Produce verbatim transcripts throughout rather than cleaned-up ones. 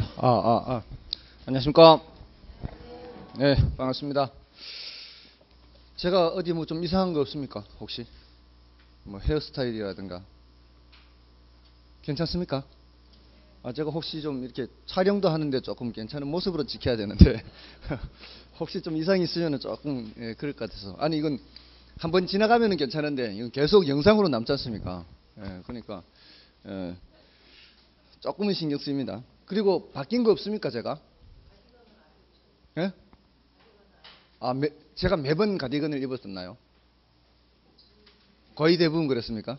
아, 아, 아. 안녕하십니까? 네, 반갑습니다. 제가 어디 뭐 좀 이상한 거 없습니까? 혹시? 뭐 헤어스타일이라든가. 괜찮습니까? 아, 제가 혹시 좀 이렇게 촬영도 하는데 조금 괜찮은 모습으로 지켜야 되는데, 혹시 좀 이상이 있으면 조금, 예, 그럴 것 같아서. 아니, 이건 한번 지나가면은 괜찮은데, 이건 계속 영상으로 남지 않습니까? 예, 그러니까, 예, 조금은 신경 쓰입니다. 그리고 바뀐 거 없습니까, 제가? 예? 아, 매, 제가 매번 가디건을 입었었나요? 거의 대부분 그랬습니까?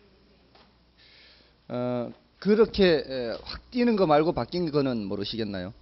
어, 그렇게 에, 확 뛰는 거 말고 바뀐 거는 모르시겠나요?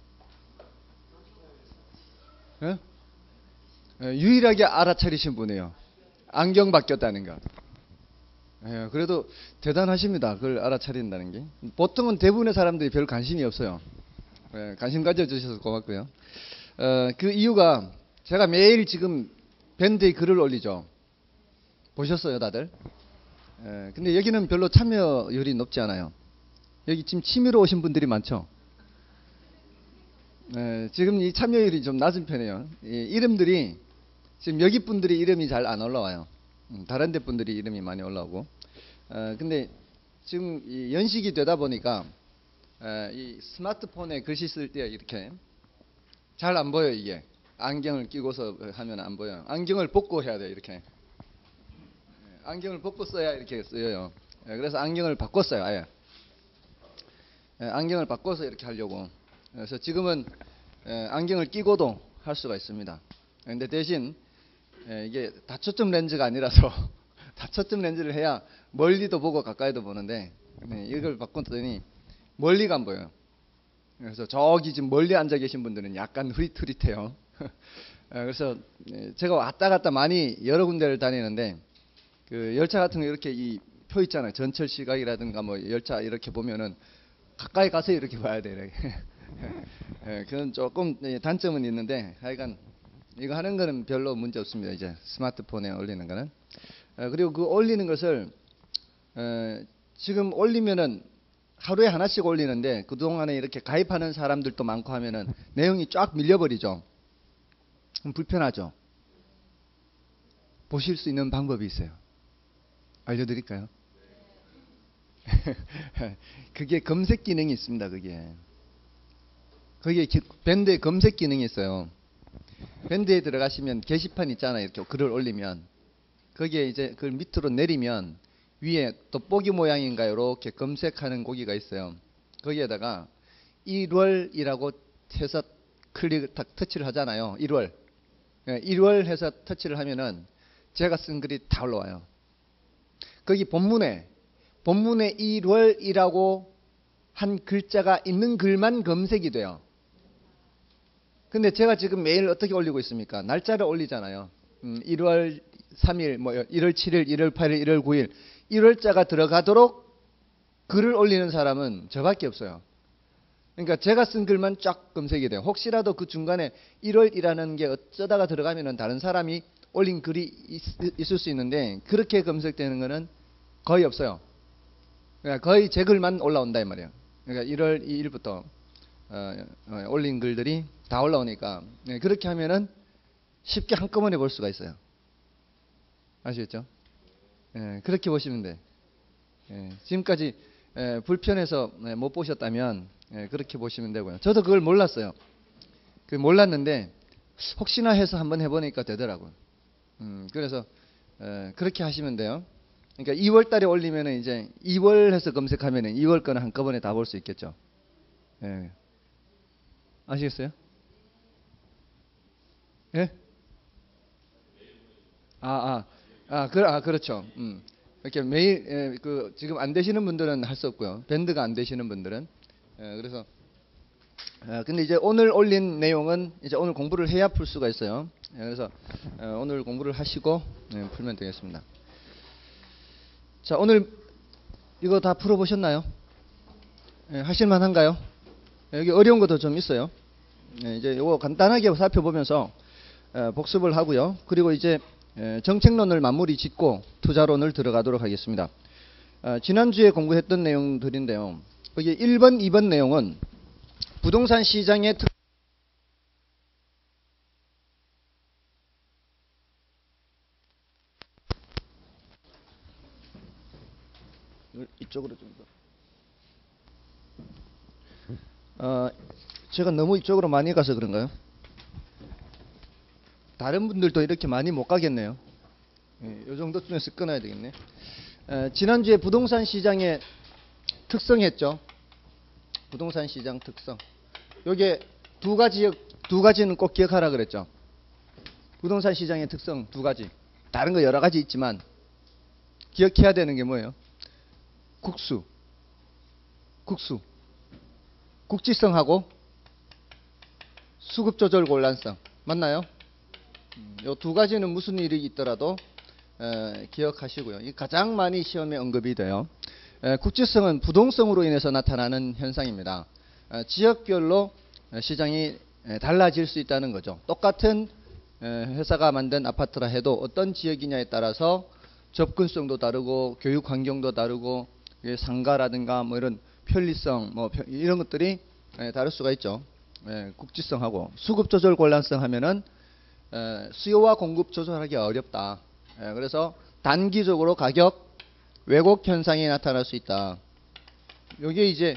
예? 예, 유일하게 알아차리신 분이에요. 안경 바뀌었다는 거. 예, 그래도 대단하십니다. 그걸 알아차린다는 게. 보통은 대부분의 사람들이 별 관심이 없어요. 예, 관심 가져주셔서 고맙고요. 어, 그 이유가 제가 매일 지금 밴드에 글을 올리죠. 보셨어요, 다들? 예, 근데 여기는 별로 참여율이 높지 않아요. 여기 지금 취미로 오신 분들이 많죠. 예, 지금 이 참여율이 좀 낮은 편이에요. 이 이름들이 지금 여기 분들이 이름이 잘 안 올라와요. 음, 다른 데 분들이 이름이 많이 올라오고. 어, 근데 지금 이 연식이 되다 보니까 에, 이 스마트폰에 글씨 쓸 때 이렇게 잘 안 보여 이게. 안경을 끼고서 하면 안 보여요. 안경을 벗고 해야 돼 이렇게. 안경을 벗고 써야 이렇게 쓰여요. 예, 그래서 안경을 바꿨어요, 아예. 예, 안경을 바꿔서 이렇게 하려고. 그래서 지금은 예, 안경을 끼고도 할 수가 있습니다. 근데 대신 예, 이게 다초점 렌즈가 아니라서 다초점 렌즈를 해야 멀리도 보고 가까이도 보는데 네, 이걸 바꿨더니 멀리가 안 보여요. 그래서 저기 지금 멀리 앉아 계신 분들은 약간 흐릿흐릿해요. 그래서 제가 왔다 갔다 많이 여러 군데를 다니는데 그 열차 같은 거 이렇게 이 표 있잖아요. 전철 시각이라든가 뭐 열차 이렇게 보면은 가까이 가서 이렇게 봐야 돼. 이렇게. 예, 그건 조금 단점은 있는데 하여간 이거 하는 거는 별로 문제 없습니다. 이제 스마트폰에 올리는 거는. 예, 그리고 그 올리는 것을 에, 지금 올리면은 하루에 하나씩 올리는데 그동안에 이렇게 가입하는 사람들도 많고 하면은 내용이 쫙 밀려버리죠. 그럼 불편하죠. 보실 수 있는 방법이 있어요. 알려드릴까요? 그게 검색 기능이 있습니다. 그게 거기에 밴드에 검색 기능이 있어요. 밴드에 들어가시면 게시판 있잖아요. 이렇게 글을 올리면 거기에 이제 그 밑으로 내리면 위에 돋보기 모양인가 이렇게 검색하는 고기가 있어요. 거기에다가 일월이라고 해서 클릭 딱 터치를 하잖아요. 일월. 일월 해서 터치를 하면은 제가 쓴 글이 다 올라와요. 거기 본문에 본문에 일월이라고 한 글자가 있는 글만 검색이 돼요. 근데 제가 지금 매일 어떻게 올리고 있습니까? 날짜를 올리잖아요. 음, 일월 삼일, 뭐 일월 칠일, 일월 팔일, 일월 구일 일월자가 들어가도록 글을 올리는 사람은 저밖에 없어요. 그러니까 제가 쓴 글만 쫙 검색이 돼요. 혹시라도 그 중간에 일월이라는 게 어쩌다가 들어가면은 다른 사람이 올린 글이 있, 있을 수 있는데 그렇게 검색되는 거는 거의 없어요. 그러니까 거의 제 글만 올라온다 이 말이에요. 그러니까 일월 이일부터 어, 어, 올린 글들이 다 올라오니까 네, 그렇게 하면은 쉽게 한꺼번에 볼 수가 있어요. 아시겠죠? 예, 그렇게 보시면 돼. 예, 지금까지 예, 불편해서 예, 못 보셨다면 예, 그렇게 보시면 되고요. 저도 그걸 몰랐어요. 그 몰랐는데 혹시나 해서 한번 해보니까 되더라고요. 음, 그래서 예, 그렇게 하시면 돼요. 그러니까 이월 달에 올리면은 이제 이월 해서 검색하면은 이월 거는 한꺼번에 다 볼 수 있겠죠. 예. 아시겠어요? 예? 아, 아, 아, 그, 아, 그렇죠. 음. 이렇게 매일, 예, 그, 지금 안 되시는 분들은 할 수 없고요. 밴드가 안 되시는 분들은. 예, 그래서, 아, 근데 이제 오늘 올린 내용은 이제 오늘 공부를 해야 풀 수가 있어요. 예, 그래서, 어, 오늘 공부를 하시고, 예, 풀면 되겠습니다. 자, 오늘 이거 다 풀어보셨나요? 예, 하실만 한가요? 예, 여기 어려운 것도 좀 있어요. 예, 이제 이거 간단하게 살펴보면서, 예, 복습을 하고요. 그리고 이제, 정책론을 마무리 짓고 투자론을 들어가도록 하겠습니다. 어, 지난주에 공부했던 내용들인데요. 거기 일 번, 이 번 내용은 부동산 시장의 특 이쪽으로 좀 더. 어, 제가 너무 이쪽으로 많이 가서 그런가요? 다른 분들도 이렇게 많이 못 가겠네요. 예, 이 정도쯤에서 끊어야 되겠네. 에, 지난주에 부동산 시장의 특성 했죠. 부동산 시장 특성. 요게 두 가지, 두 가지는 꼭 기억하라 그랬죠. 부동산 시장의 특성 두 가지. 다른 거 여러 가지 있지만 기억해야 되는 게 뭐예요? 국수. 국수. 국지성하고 수급 조절 곤란성. 맞나요? 이 두 가지는 무슨 일이 있더라도 에, 기억하시고요. 이 가장 많이 시험에 언급이 돼요. 에, 국지성은 부동성으로 인해서 나타나는 현상입니다. 에, 지역별로 시장이 에, 달라질 수 있다는 거죠. 똑같은 에, 회사가 만든 아파트라 해도 어떤 지역이냐에 따라서 접근성도 다르고 교육 환경도 다르고 상가라든가 뭐 이런 편리성 뭐 이런 것들이 에, 다를 수가 있죠. 에, 국지성하고 수급 조절 곤란성 하면은 에, 수요와 공급 조절하기 어렵다. 에, 그래서 단기적으로 가격 왜곡 현상이 나타날 수 있다. 이게 이제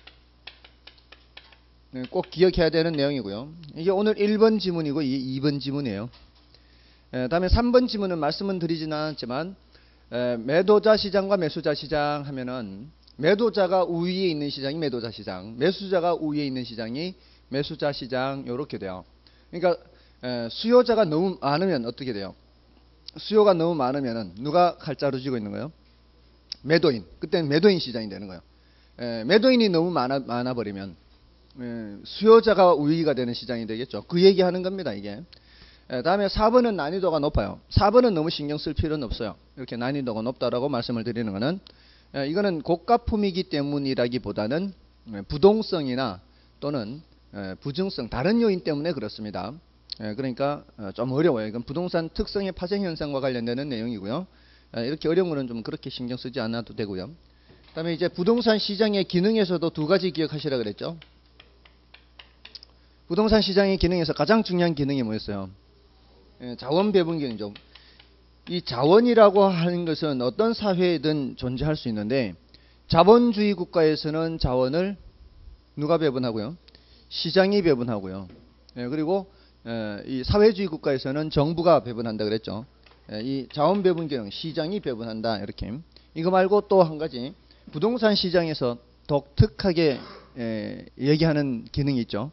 꼭 기억해야 되는 내용이고요. 이게 오늘 일 번 지문이고 이 번 지문이에요. 에, 다음에 삼 번 지문은 말씀은 드리지는 않았지만 에, 매도자 시장과 매수자 시장 하면은 매도자가 우위에 있는 시장이 매도자 시장, 매수자가 우위에 있는 시장이 매수자 시장 이렇게 돼요. 그러니까 에, 수요자가 너무 많으면 어떻게 돼요? 수요가 너무 많으면은 누가 칼자루 쥐고 있는 거예요? 매도인. 그때는 매도인 시장이 되는 거예요. 에, 매도인이 너무 많아, 많아 버리면 에, 수요자가 우위가 되는 시장이 되겠죠. 그 얘기하는 겁니다, 이게. 에, 다음에 사 번은 난이도가 높아요. 사 번은 너무 신경 쓸 필요는 없어요. 이렇게 난이도가 높다라고 말씀을 드리는 거는 에, 이거는 고가품이기 때문이라기보다는 에, 부동성이나 또는 에, 부증성, 다른 요인 때문에 그렇습니다. 에, 그러니까 어, 좀 어려워요. 이건 부동산 특성의 파생 현상과 관련되는 내용이고요. 에, 이렇게 어려운 거는 좀 그렇게 신경 쓰지 않아도 되고요. 그 다음에 이제 부동산 시장의 기능에서도 두 가지 기억하시라 그랬죠. 부동산 시장의 기능에서 가장 중요한 기능이 뭐였어요? 예, 자원 배분 기능이죠. 이 자원이라고 하는 것은 어떤 사회에든 존재할 수 있는데 자본주의 국가에서는 자원을 누가 배분하고요? 시장이 배분하고요. 예, 그리고 예, 이 사회주의 국가에서는 정부가 배분한다 그랬죠. 예, 이 자원 배분 기능, 시장이 배분한다 이렇게. 이거 말고 또 한 가지 부동산 시장에서 독특하게 예, 얘기하는 기능이 있죠.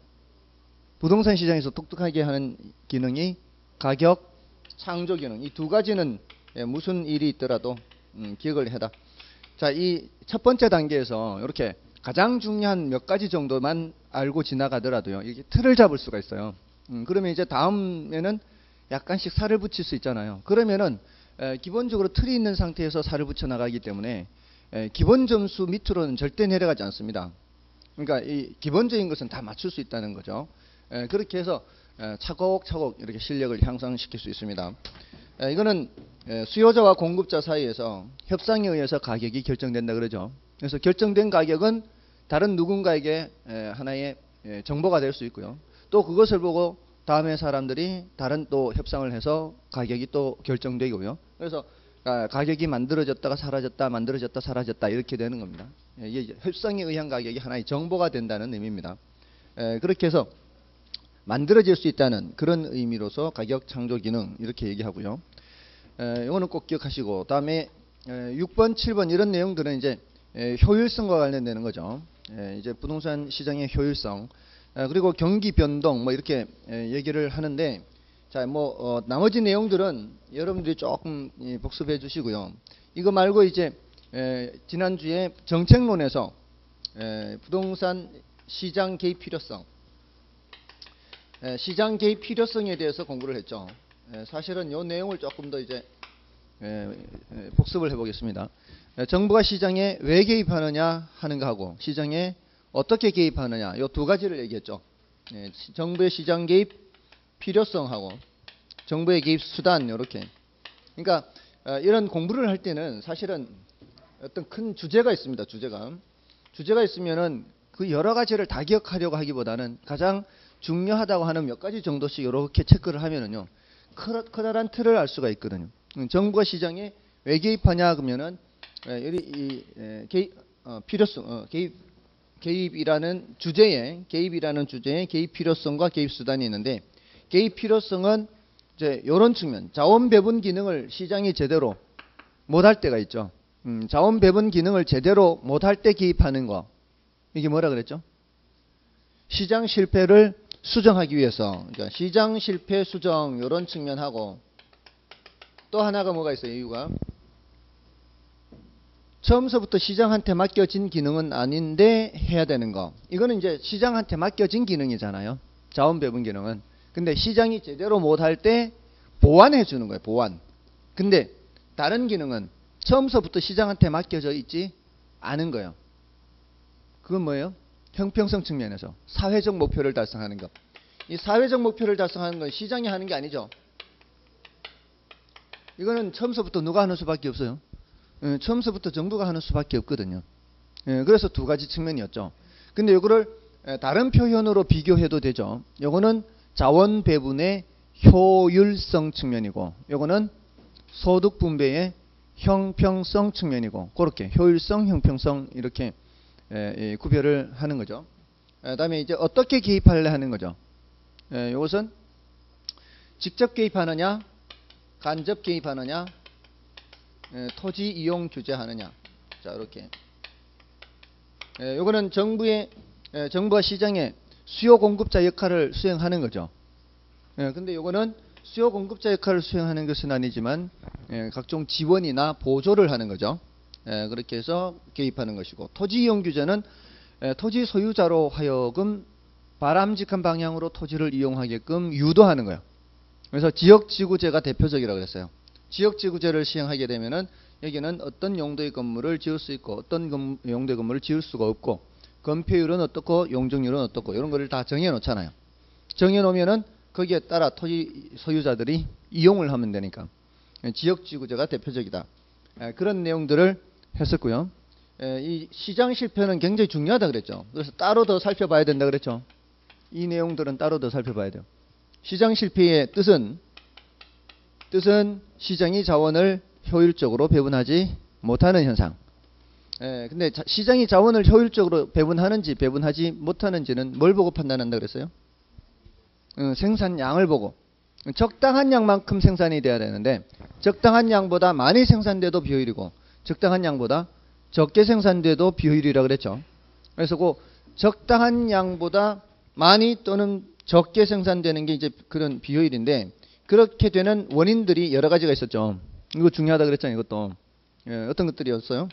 부동산 시장에서 독특하게 하는 기능이 가격 창조 기능. 이 두 가지는 예, 무슨 일이 있더라도 음, 기억을 해라. 자, 이 첫 번째 단계에서 이렇게 가장 중요한 몇 가지 정도만 알고 지나가더라도요. 이게 틀을 잡을 수가 있어요. 음, 그러면 이제 다음에는 약간씩 살을 붙일 수 있잖아요. 그러면은 에, 기본적으로 틀이 있는 상태에서 살을 붙여 나가기 때문에 에, 기본 점수 밑으로는 절대 내려가지 않습니다. 그러니까 이 기본적인 것은 다 맞출 수 있다는 거죠. 에, 그렇게 해서 에, 차곡차곡 이렇게 실력을 향상시킬 수 있습니다. 에, 이거는 에, 수요자와 공급자 사이에서 협상에 의해서 가격이 결정된다 그러죠. 그래서 결정된 가격은 다른 누군가에게 에, 하나의 에, 정보가 될 수 있고요. 또 그것을 보고 다음에 사람들이 다른 또 협상을 해서 가격이 또 결정되고요. 그래서 아, 가격이 만들어졌다가 사라졌다, 만들어졌다, 사라졌다 이렇게 되는 겁니다. 예, 이게 협상에 의한 가격이 하나의 정보가 된다는 의미입니다. 에, 그렇게 해서 만들어질 수 있다는 그런 의미로서 가격 창조 기능 이렇게 얘기하고요. 에, 이거는 꼭 기억하시고 다음에 에, 육 번, 칠 번 이런 내용들은 이제 에, 효율성과 관련되는 거죠. 에, 이제 부동산 시장의 효율성. 그리고 경기 변동 뭐 이렇게 얘기를 하는데 자 뭐 어 나머지 내용들은 여러분들이 조금 복습해 주시고요. 이거 말고 이제 에 지난주에 정책론에서 에 부동산 시장 개입 필요성 에 시장 개입 필요성에 대해서 공부를 했죠. 에 사실은 이 내용을 조금 더 이제 에 복습을 해 보겠습니다. 정부가 시장에 왜 개입하느냐 하는 거하고 시장에 어떻게 개입하느냐 이 두 가지를 얘기했죠. 예, 정부의 시장 개입 필요성하고 정부의 개입 수단 이렇게. 그러니까 어, 이런 공부를 할 때는 사실은 어떤 큰 주제가 있습니다. 주제가 주제가 있으면은 그 여러 가지를 다 기억하려고 하기보다는 가장 중요하다고 하는 몇 가지 정도씩 이렇게 체크를 하면은요, 커- 커다란 틀을 알 수가 있거든요. 정부가 시장에 왜 개입하냐 그러면은 예, 여기 이 예, 개입, 어, 필요성, 어, 개입, 개입이라는 주제에 개입이라는 주제에 개입 필요성과 개입 수단이 있는데, 개입 필요성은 이제 이런 측면, 자원 배분 기능을 시장이 제대로 못할 때가 있죠. 음, 자원 배분 기능을 제대로 못할 때 개입하는 거, 이게 뭐라 그랬죠? 시장 실패를 수정하기 위해서, 그러니까 시장 실패 수정 이런 측면하고, 또 하나가 뭐가 있어요? 이유가 처음서부터 시장한테 맡겨진 기능은 아닌데 해야 되는 거. 이거는 이제 시장한테 맡겨진 기능이잖아요. 자원 배분 기능은. 근데 시장이 제대로 못할 때 보완해 주는 거예요. 보완. 근데 다른 기능은 처음서부터 시장한테 맡겨져 있지 않은 거예요. 그건 뭐예요? 형평성 측면에서 사회적 목표를 달성하는 것. 이 사회적 목표를 달성하는 건 시장이 하는 게 아니죠. 이거는 처음서부터 누가 하는 수밖에 없어요. 예, 처음서부터 정부가 하는 수밖에 없거든요. 예, 그래서 두 가지 측면이었죠. 근데 이거를 다른 표현으로 비교해도 되죠. 요거는 자원 배분의 효율성 측면이고, 요거는 소득 분배의 형평성 측면이고, 그렇게 효율성, 형평성 이렇게 예, 예, 구별을 하는 거죠. 예, 다음에 이제 어떻게 개입하려 하는 거죠. 예, 이것은 직접 개입하느냐, 간접 개입하느냐, 예, 토지 이용 규제하느냐. 자, 이렇게. 예, 요거는 정부의 예, 정부와 시장의 수요 공급자 역할을 수행하는 거죠. 예, 근데 요거는 수요 공급자 역할을 수행하는 것은 아니지만 예, 각종 지원이나 보조를 하는 거죠. 예, 그렇게 해서 개입하는 것이고, 토지 이용 규제는 예, 토지 소유자로 하여금 바람직한 방향으로 토지를 이용하게끔 유도하는 거예요. 그래서 지역지구제가 대표적이라고 그랬어요. 지역지구제를 시행하게 되면은 여기는 어떤 용도의 건물을 지을 수 있고 어떤 건, 용도의 건물을 지을 수가 없고, 건폐율은 어떻고 용적률은 어떻고 이런 거를 다 정해 놓잖아요. 정해 놓으면은 거기에 따라 토지 소유자들이 이용을 하면 되니까 지역지구제가 대표적이다. 그런 내용들을 했었고요. 이 시장 실패는 굉장히 중요하다 그랬죠. 그래서 따로 더 살펴봐야 된다 그랬죠. 이 내용들은 따로 더 살펴봐야 돼요. 시장 실패의 뜻은 뜻은 시장이 자원을 효율적으로 배분하지 못하는 현상. 예, 근데 자, 시장이 자원을 효율적으로 배분하는지 배분하지 못하는지는 뭘 보고 판단한다 그랬어요? 어, 생산량을 보고. 적당한 양만큼 생산이 돼야 되는데, 적당한 양보다 많이 생산돼도 비효율이고, 적당한 양보다 적게 생산돼도 비효율이라 그랬죠. 그래서 그 적당한 양보다 많이 또는 적게 생산되는 게 이제 그런 비효율인데, 그렇게 되는 원인들이 여러 가지가 있었죠. 이거 중요하다 그랬잖아요. 이것도. 예, 어떤 것들이었어요?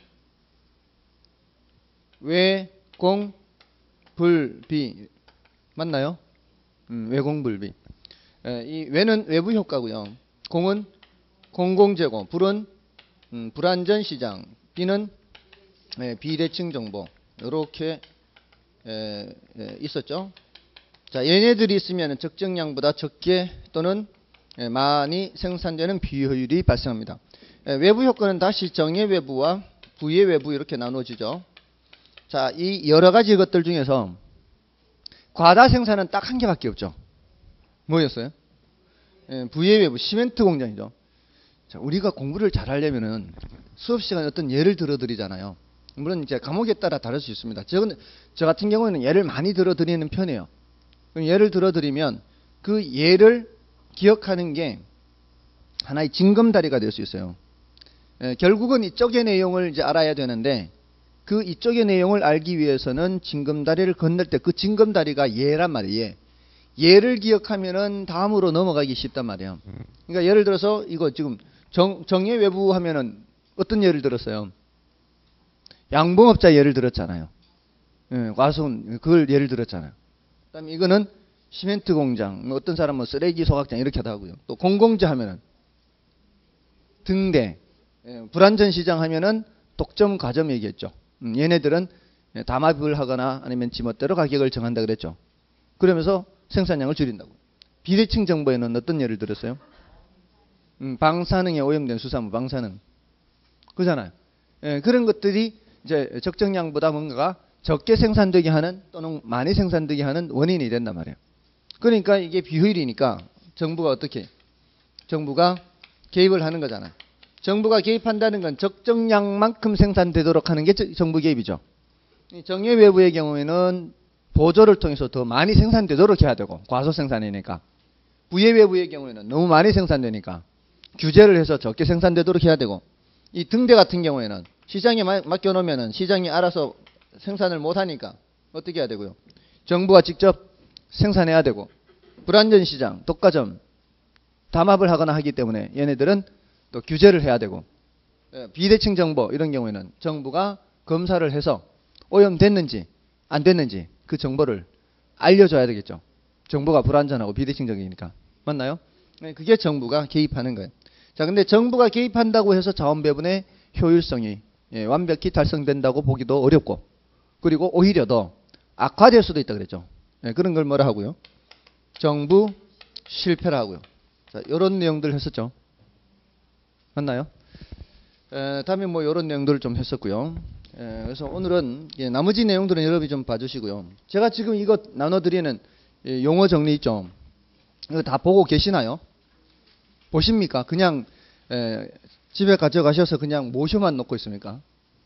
왜, 공, 불, 비. 맞나요? 음, 외공불비. 예, 이 외는 외부 효과고요. 공은 공공재고, 불은 음, 불안전 시장, 비는 예, 비대칭 정보. 이렇게 예, 예, 있었죠. 자, 얘네들이 있으면 적정량보다 적게 또는 예, 많이 생산되는 비효율이 발생합니다. 예, 외부 효과는 다시 정예 외부와 부의 외부 이렇게 나눠지죠. 자, 이 여러 가지 것들 중에서 과다 생산은 딱 한 개밖에 없죠. 뭐였어요? 예, 부의 외부, 시멘트 공장이죠. 자, 우리가 공부를 잘 하려면은 수업 시간에 어떤 예를 들어 드리잖아요. 물론 이제 과목에 따라 다를 수 있습니다. 저, 저 같은 경우에는 예를 많이 들어 드리는 편이에요. 그럼 예를 들어 드리면 그 예를 기억하는 게 하나의 징검다리가 될 수 있어요. 예, 결국은 이쪽의 내용을 이제 알아야 되는데, 그 이쪽의 내용을 알기 위해서는 징검다리를 건널 때 그 징검다리가 예란 말이에요. 예. 예를 기억하면은 다음으로 넘어가기 쉽단 말이에요. 그러니까 예를 들어서 이거 지금 정, 정예 외부 하면은 어떤 예를 들었어요? 양봉업자 예를 들었잖아요. 예, 과수원 그걸 예를 들었잖아요. 그다음에 이거는 시멘트 공장, 뭐 어떤 사람은 쓰레기 소각장 이렇게 하고요. 또 공공재 하면은 등대, 예, 불안전 시장 하면은 독점 과점 얘기했죠. 음, 얘네들은 담합을 하거나 아니면 지멋대로 가격을 정한다 그랬죠. 그러면서 생산량을 줄인다고. 비대칭 정보에는 어떤 예를 들었어요? 음, 방사능에 오염된 수산물, 방사능. 그잖아요. 예, 그런 것들이 이제 적정량보다 뭔가가 적게 생산되게 하는 또는 많이 생산되게 하는 원인이 된단 말이에요. 그러니까 이게 비효율이니까 정부가 어떻게? 정부가 개입을 하는 거잖아. 정부가 개입한다는 건 적정량만큼 생산되도록 하는 게 정부 개입이죠. 정예 외부의 경우에는 보조를 통해서 더 많이 생산되도록 해야 되고, 과소 생산이니까. 부예 외부의 경우에는 너무 많이 생산되니까 규제를 해서 적게 생산되도록 해야 되고, 이 등대 같은 경우에는 시장에 맡겨놓으면 시장이 알아서 생산을 못하니까 어떻게 해야 되고요? 정부가 직접 생산해야 되고, 불안전 시장, 독과점, 담합을 하거나 하기 때문에 얘네들은 또 규제를 해야 되고, 비대칭 정보 이런 경우에는 정부가 검사를 해서 오염됐는지 안 됐는지 그 정보를 알려줘야 되겠죠. 정보가 불안전하고 비대칭적이니까. 맞나요? 그게 정부가 개입하는 거예요. 자, 근데 정부가 개입한다고 해서 자원 배분의 효율성이 예, 완벽히 달성된다고 보기도 어렵고, 그리고 오히려 더 악화될 수도 있다 그랬죠. 예, 그런 걸 뭐라 하고요? 정부 실패라 하고요. 자, 이런 내용들 했었죠. 맞나요? 에, 다음에 뭐 이런 내용들을 좀 했었고요. 에, 그래서 오늘은 예, 나머지 내용들은 여러분이 좀 봐주시고요. 제가 지금 이거 나눠드리는 예, 용어 정리 있죠. 이거 다 보고 계시나요? 보십니까? 그냥 에, 집에 가져가셔서 그냥 모셔만 놓고 있습니까?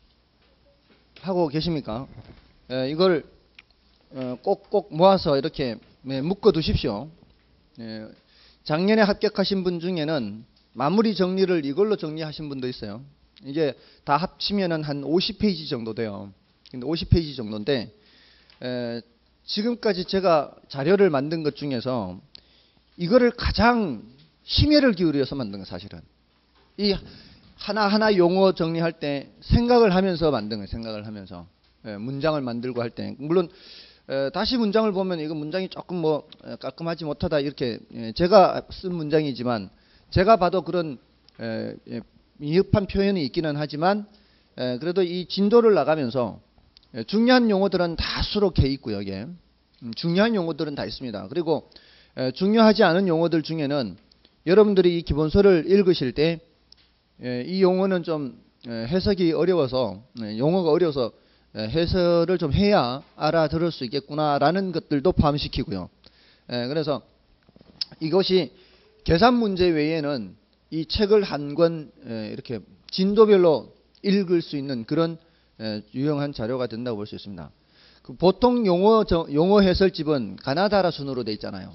하고 계십니까? 에, 이걸 어, 꼭꼭 모아서 이렇게 네, 묶어 두십시오. 예, 작년에 합격하신 분 중에는 마무리 정리를 이걸로 정리하신 분도 있어요. 이게 다 합치면은 한 오십 페이지 정도 돼요. 근데 오십 페이지 정도인데 에, 지금까지 제가 자료를 만든 것 중에서 이거를 가장 심혈을 기울여서 만든 거 사실은. 이 하나하나 용어 정리할 때 생각을 하면서 만든 거예요. 생각을 하면서. 예, 문장을 만들고 할 때. 물론 에, 다시 문장을 보면 이거 문장이 조금 뭐 깔끔하지 못하다 이렇게 예, 제가 쓴 문장이지만 제가 봐도 그런 에, 예, 미흡한 표현이 있기는 하지만 에, 그래도 이 진도를 나가면서 예, 중요한 용어들은 다 수록해 있고요. 여기에. 음, 중요한 용어들은 다 있습니다. 그리고 에, 중요하지 않은 용어들 중에는 여러분들이 이 기본서를 읽으실 때 이 용어는 좀 해석이 어려워서 용어가 어려워서 해설을 좀 해야 알아들을 수 있겠구나라는 것들도 포함시키고요. 그래서 이것이 계산 문제 외에는 이 책을 한 권 이렇게 진도별로 읽을 수 있는 그런 유용한 자료가 된다고 볼 수 있습니다. 보통 용어 용어 해설집은 가나다라 순으로 돼 있잖아요.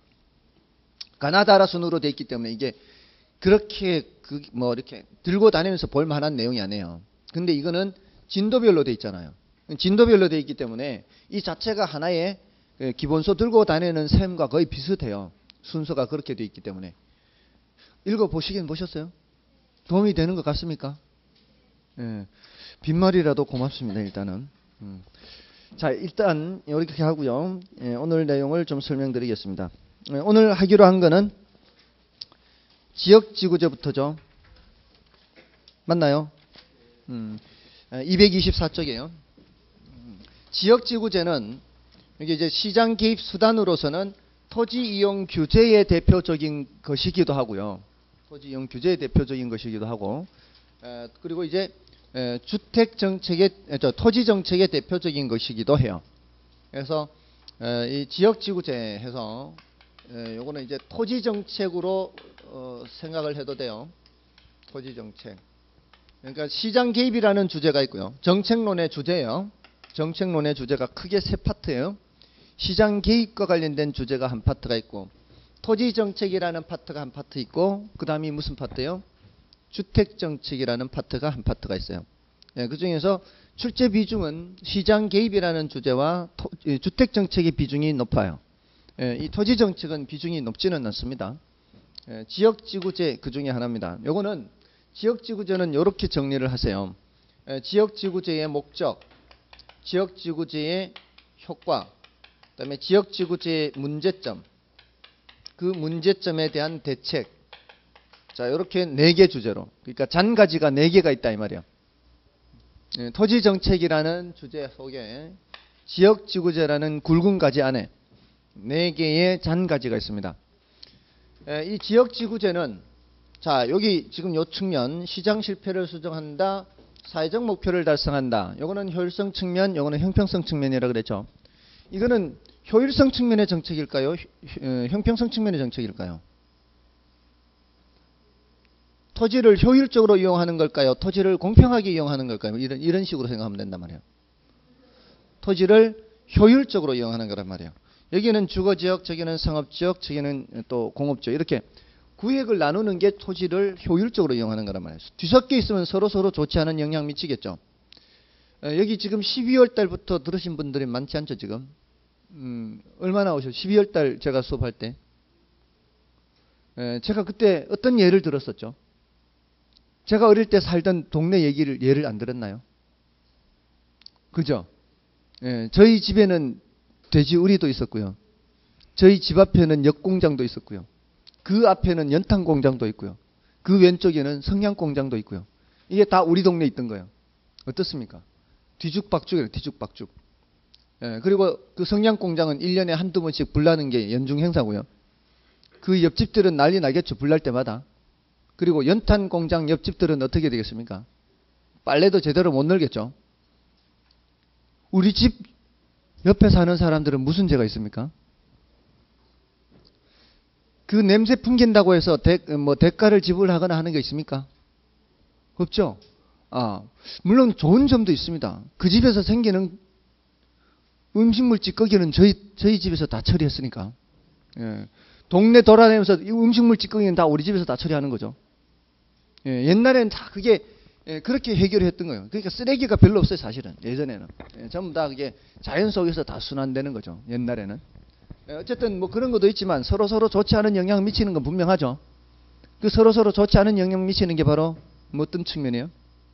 가나다라 순으로 돼 있기 때문에 이게 그렇게 그 뭐 이렇게 들고 다니면서 볼 만한 내용이 아니에요. 근데 이거는 진도별로 돼 있잖아요. 진도별로 돼 있기 때문에 이 자체가 하나의 기본서 들고 다니는 셈과 거의 비슷해요. 순서가 그렇게 돼 있기 때문에. 읽어 보시긴 보셨어요? 도움이 되는 것 같습니까? 예. 빈말이라도 고맙습니다. 일단은. 음. 자, 일단 이렇게 하고요. 예, 오늘 내용을 좀 설명드리겠습니다. 예, 오늘 하기로 한 거는 지역지구제부터죠. 맞나요? 음, 이백이십사 쪽이에요. 지역지구제는 이게 이제 시장 개입 수단으로서는 토지 이용 규제의 대표적인 것이기도 하고요. 토지 이용 규제의 대표적인 것이기도 하고, 에, 그리고 이제 에, 주택 정책의 저, 토지 정책의 대표적인 것이기도 해요. 그래서 에, 이 지역지구제 해서 에, 요거는 이제 토지 정책으로 어, 생각을 해도 돼요. 토지 정책. 그러니까 시장 개입이라는 주제가 있고요. 정책론의 주제예요. 정책론의 주제가 크게 세 파트예요. 시장 개입과 관련된 주제가 한 파트가 있고, 토지 정책이라는 파트가 한 파트 있고, 그 다음이 무슨 파트예요? 주택 정책이라는 파트가 한 파트가 있어요. 예, 그 중에서 출제 비중은 시장 개입이라는 주제와 토, 예, 주택 정책의 비중이 높아요. 예, 이 토지 정책은 비중이 높지는 않습니다. 예, 지역지구제 그 중에 하나입니다. 요거는 지역지구제는 이렇게 정리를 하세요. 예, 지역지구제의 목적, 지역지구제의 효과, 그 다음에 지역지구제의 문제점, 그 문제점에 대한 대책. 자, 이렇게 네 개 주제로. 그러니까 잔가지가 네 개가 있다 이 말이에요. 예, 토지정책이라는 주제 속에 지역지구제라는 굵은 가지 안에 네 개의 잔가지가 있습니다. 예, 이 지역지구제는 자, 여기 지금 요 측면 시장 실패를 수정한다, 사회적 목표를 달성한다. 요거는 효율성 측면, 요거는 형평성 측면이라 그랬죠. 이거는 효율성 측면의 정책일까요? 형평성 측면의 정책일까요? 토지를 효율적으로 이용하는 걸까요? 토지를 공평하게 이용하는 걸까요? 이런, 이런 식으로 생각하면 된단 말이에요. 토지를 효율적으로 이용하는 거란 말이에요. 여기는 주거지역, 저기는 상업지역, 저기는 또 공업지역. 이렇게 구획을 나누는 게 토지를 효율적으로 이용하는 거란 말이에요. 뒤섞여 있으면 서로 서로 좋지 않은 영향 미치겠죠. 여기 지금 십이월 달부터 들으신 분들이 많지 않죠, 지금? 음, 얼마나 오셨어요? 십이월 달 제가 수업할 때. 에, 제가 그때 어떤 예를 들었었죠? 제가 어릴 때 살던 동네 얘기를, 예를 안 들었나요? 그죠? 예, 저희 집에는 돼지우리도 있었고요. 저희 집 앞에는 역공장도 있었고요. 그 앞에는 연탄공장도 있고요. 그 왼쪽에는 성냥공장도 있고요. 이게 다 우리 동네에 있던 거예요. 어떻습니까? 뒤죽박죽이에요. 뒤죽박죽. 예, 그리고 그 성냥공장은 일 년에 한두 번씩 불나는 게 연중 행사고요. 그 옆집들은 난리 나겠죠. 불날 때마다. 그리고 연탄공장 옆집들은 어떻게 되겠습니까? 빨래도 제대로 못 널겠죠. 우리 집 옆에 사는 사람들은 무슨 죄가 있습니까? 그 냄새 풍긴다고 해서 대, 뭐 대가를 지불하거나 하는 게 있습니까? 없죠. 아, 물론 좋은 점도 있습니다. 그 집에서 생기는 음식물 찌꺼기는 저희 저희 집에서 다 처리했으니까. 예. 동네 돌아다니면서 이 음식물 찌꺼기는 다 우리 집에서 다 처리하는 거죠. 예, 옛날에는 다 그게 예, 그렇게 해결했던 거예요. 그러니까 쓰레기가 별로 없어요, 사실은. 예전에는. 예, 전부 다 그게 자연 속에서 다 순환되는 거죠. 옛날에는. 예, 어쨌든 뭐 그런 것도 있지만 서로 서로 좋지 않은 영향을 미치는 건 분명하죠. 그 서로 서로 좋지 않은 영향 미치는 게 바로 뭐 어떤 측면이에요?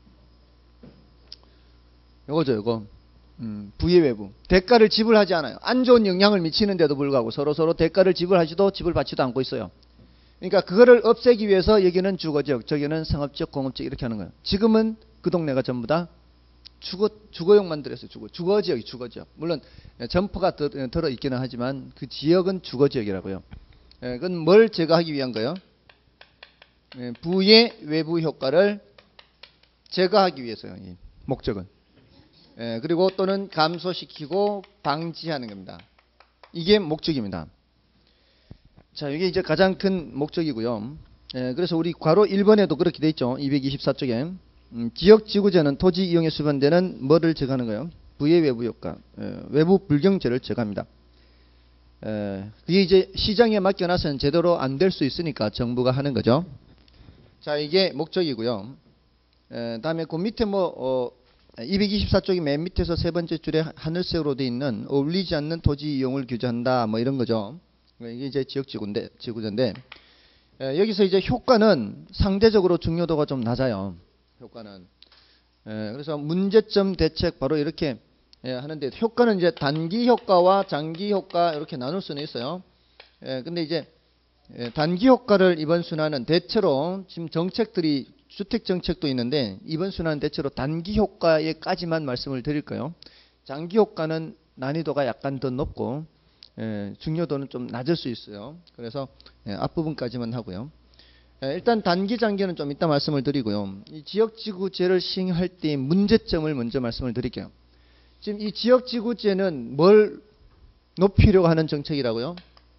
요거죠, 요거. 음, 부의 외부. 대가를 지불하지 않아요. 안 좋은 영향을 미치는데도 불구하고 서로 서로 대가를 지불하지도 지불받지도 않고 있어요. 그러니까 그거를 없애기 위해서 여기는 주거지역, 저기는 상업지역, 공업지역 이렇게 하는 거예요. 지금은 그 동네가 전부 다 주거, 주거용만 들었어요. 주거, 주거지역이 주거지역. 물론 점포가 들, 들어있기는 하지만 그 지역은 주거지역이라고요. 예, 그건 뭘 제거하기 위한 거예요? 예, 부의 외부 효과를 제거하기 위해서요. 이 목적은. 예, 그리고 또는 감소시키고 방지하는 겁니다. 이게 목적입니다. 자, 이게 이제 가장 큰 목적이고요. 예, 그래서 우리 괄호 일 번에도 그렇게 돼 있죠. 이백이십사 쪽에. 음, 지역지구제는 토지 이용에 수반되는 뭐를 제거하는 거예요? 부의 외부 효과, 예, 외부 불경제를 제거합니다. 예, 그게 이제 시장에 맡겨놔서는 제대로 안 될 수 있으니까 정부가 하는 거죠. 자, 이게 목적이고요. 예, 다음에 그 밑에 뭐 어, 이백이십사 쪽이 맨 밑에서 세 번째 줄에 하늘색으로 돼 있는 어울리지 않는 토지 이용을 규제한다 뭐 이런 거죠. 이게 이제 지역지구인데, 지구제인데, 에, 여기서 이제 효과는 상대적으로 중요도가 좀 낮아요. 효과는. 에, 그래서 문제점 대책 바로 이렇게 예, 하는데, 효과는 이제 단기 효과와 장기 효과 이렇게 나눌 수는 있어요. 예, 근데 이제 예, 단기 효과를 이번 순환은 대체로 지금 정책들이 주택 정책도 있는데 이번 순환은 대체로 단기 효과에까지만 말씀을 드릴 거예요. 장기 효과는 난이도가 약간 더 높고 예, 중요도는 좀 낮을 수 있어요. 그래서 예, 앞부분까지만 하고요. 예, 일단 단기 장기는 좀 이따 말씀을 드리고요. 이 지역지구제를 시행할 때의 문제점을 먼저 말씀을 드릴게요. 지금 이 지역지구제는 뭘 높이려고 하는 정책이라고요?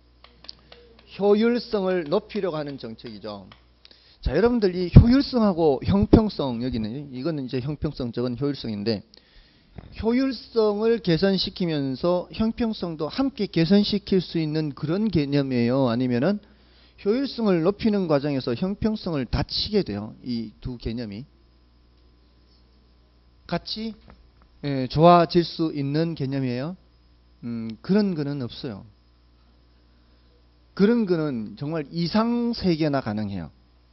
효율성을 높이려고 하는 정책이죠. 자, 여러분들 이 효율성하고 형평성, 여기는 이거는 이제 형평성, 저건 효율성인데 효율성을 개선시키면서 형평성도 함께 개선시킬 수 있는 그런 개념이에요? 아니면은 효율성을 높이는 과정에서 형평성을 다치게 돼요? 이 두 개념이 같이 예, 좋아질 수 있는 개념이에요? 음, 그런 거는 없어요. 그런 거는 정말 이상세계나 가능해요.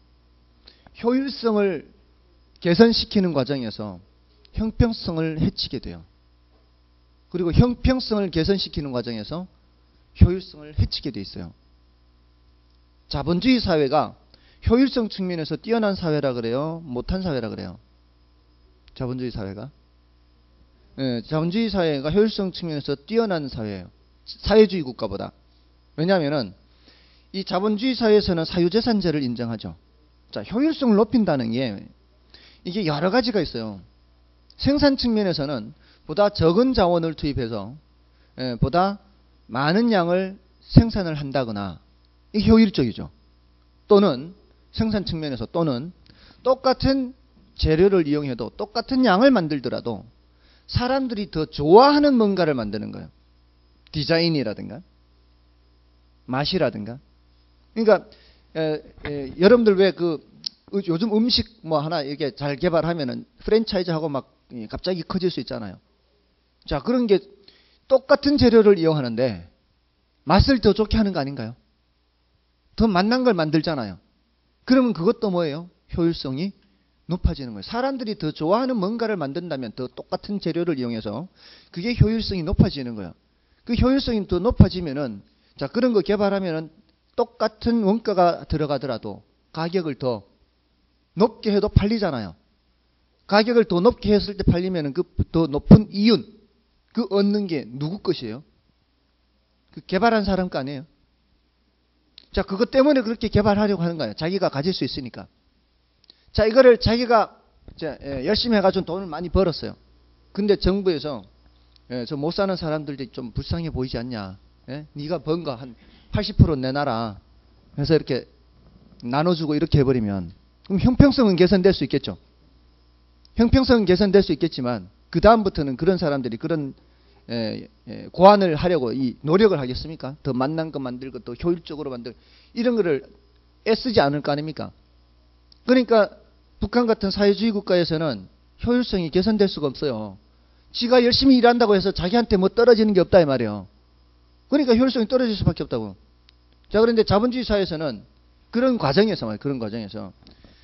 효율성을 개선시키는 과정에서 형평성을 해치게 돼요. 그리고 형평성을 개선시키는 과정에서 효율성을 해치게 돼 있어요. 자본주의 사회가 효율성 측면에서 뛰어난 사회라 그래요? 못한 사회라 그래요? 자본주의 사회가? 네, 자본주의 사회가 효율성 측면에서 뛰어난 사회예요. 사회주의 국가보다. 왜냐하면은 이 자본주의 사회에서는 사유재산제를 인정하죠. 자, 효율성을 높인다는 게 이게 여러 가지가 있어요. 생산 측면에서는 보다 적은 자원을 투입해서 예, 보다 많은 양을 생산을 한다거나 이게 효율적이죠. 또는 생산 측면에서 또는 똑같은 재료를 이용해도 똑같은 양을 만들더라도 사람들이 더 좋아하는 뭔가를 만드는 거예요. 디자인이라든가 맛이라든가. 그러니까 에, 에, 여러분들 왜 그 요즘 음식 뭐 하나 이렇게 잘 개발하면은 프랜차이즈하고 막 갑자기 커질 수 있잖아요. 자, 그런 게 똑같은 재료를 이용하는데 맛을 더 좋게 하는 거 아닌가요? 더 맛난 걸 만들잖아요. 그러면 그것도 뭐예요? 효율성이 높아지는 거예요. 사람들이 더 좋아하는 뭔가를 만든다면 더 똑같은 재료를 이용해서 그게 효율성이 높아지는 거예요. 그 효율성이 더 높아지면은 자, 그런 거 개발하면은 똑같은 원가가 들어가더라도 가격을 더 높게 해도 팔리잖아요. 가격을 더 높게 했을 때 팔리면은 그 더 높은 이윤, 그 얻는 게 누구 것이에요? 그 개발한 사람 거 아니에요? 자, 그것 때문에 그렇게 개발하려고 하는 거예요. 자기가 가질 수 있으니까. 자, 이거를 자기가 자, 예, 열심히 해가지고 돈을 많이 벌었어요. 근데 정부에서 예, 저 못 사는 사람들이 좀 불쌍해 보이지 않냐? 예? 네가 번 거 한 팔십 퍼센트 내놔라. 그래서 이렇게 나눠주고 이렇게 해버리면 그럼 형평성은 개선될 수 있겠죠. 형평성은 개선될 수 있겠지만 그 다음부터는 그런 사람들이 그런 에, 에, 고안을 하려고 이 노력을 하겠습니까? 더 맛난 거 만들고 또 효율적으로 만들고 이런 거를 애쓰지 않을 거 아닙니까? 그러니까 북한 같은 사회주의 국가에서는 효율성이 개선될 수가 없어요. 지가 열심히 일한다고 해서 자기한테 뭐 떨어지는 게 없다 이 말이에요. 그러니까 효율성이 떨어질 수밖에 없다고. 자, 그런데 자본주의 사회에서는 그런 과정에서 말이에요. 그런 과정에서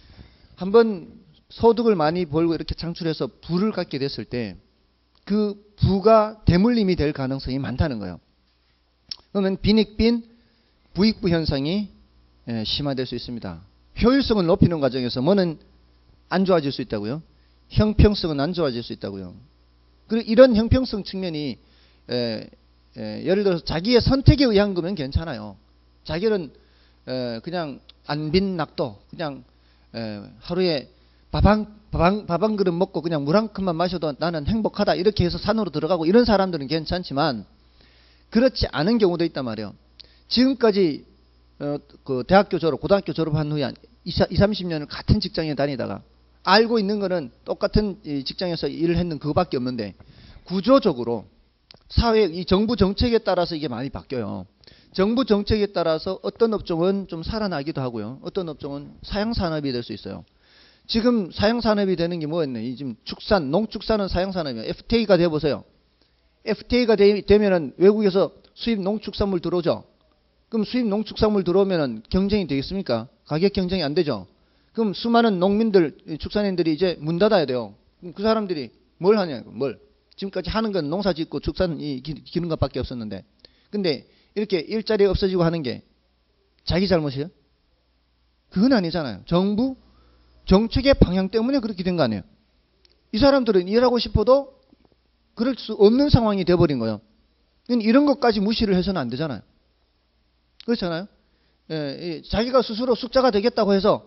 한번 소득을 많이 벌고 이렇게 창출해서 부를 갖게 됐을 때 그 부가 대물림이 될 가능성이 많다는 거예요. 그러면 빈익빈 부익부 현상이 심화될 수 있습니다. 효율성을 높이는 과정에서 뭐는 안 좋아질 수 있다고요? 형평성은 안 좋아질 수 있다고요. 그리고 이런 형평성 측면이 에, 에, 예를 들어서 자기의 선택에 의한 거면 괜찮아요. 자기는 에, 그냥 안빈낙도 그냥 에, 하루에 밥 한 밥 한, 밥 한 그릇 먹고 그냥 물 한 컵만 마셔도 나는 행복하다 이렇게 해서 산으로 들어가고 이런 사람들은 괜찮지만 그렇지 않은 경우도 있단 말이에요. 지금까지 어, 그 대학교 졸업, 고등학교 졸업한 후에 한 이십, 삼십 년을 같은 직장에 다니다가 알고 있는 거는 똑같은 직장에서 일을 했는 그거밖에 없는데 구조적으로 사회 이 정부 정책에 따라서 이게 많이 바뀌어요. 정부 정책에 따라서 어떤 업종은 좀 살아나기도 하고요. 어떤 업종은 사양산업이 될 수 있어요. 지금 사양산업이 되는 게 뭐였네? 지금 축산, 농축산은 사양산업이에요. 에프티에이가 돼보세요. 에프티에이가 되, 되면은 외국에서 수입 농축산물 들어오죠. 그럼 수입 농축산물 들어오면은 경쟁이 되겠습니까? 가격 경쟁이 안 되죠. 그럼 수많은 농민들, 축산인들이 이제 문 닫아야 돼요. 그럼 그 사람들이 뭘 하냐고, 뭘. 지금까지 하는 건 농사 짓고 축산 이 기는 것밖에 없었는데. 근데 이렇게 일자리 없어지고 하는 게 자기 잘못이에요? 그건 아니잖아요. 정부 정책의 방향 때문에 그렇게 된 거 아니에요. 이 사람들은 일하고 싶어도 그럴 수 없는 상황이 돼버린 거예요. 이런 것까지 무시를 해서는 안 되잖아요. 그렇잖아요. 예, 자기가 스스로 숙자가 되겠다고 해서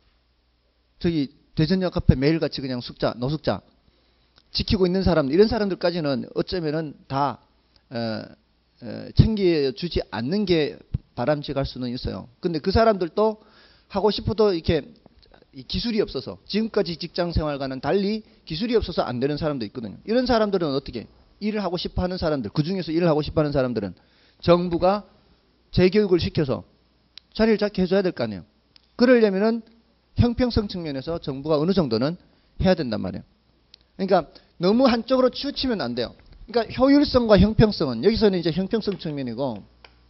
저기 대전역 앞에 매일같이 그냥 숙자, 노숙자 지키고 있는 사람, 이런 사람들까지는 어쩌면은 다 에, 에, 챙겨주지 않는 게 바람직할 수는 있어요. 근데 그 사람들도 하고 싶어도 이렇게 기술이 없어서 지금까지 직장 생활과는 달리 기술이 없어서 안 되는 사람도 있거든요. 이런 사람들은 어떻게 일을 하고 싶어하는 사람들, 그 중에서 일을 하고 싶어하는 사람들은 정부가 재교육을 시켜서 자리를 잡게 해줘야 될 거 아니에요. 그러려면은 형평성 측면에서 정부가 어느 정도는 해야 된단 말이에요. 그러니까 너무 한쪽으로 치우치면 안 돼요. 그러니까 효율성과 형평성은 여기서는 이제 형평성 측면이고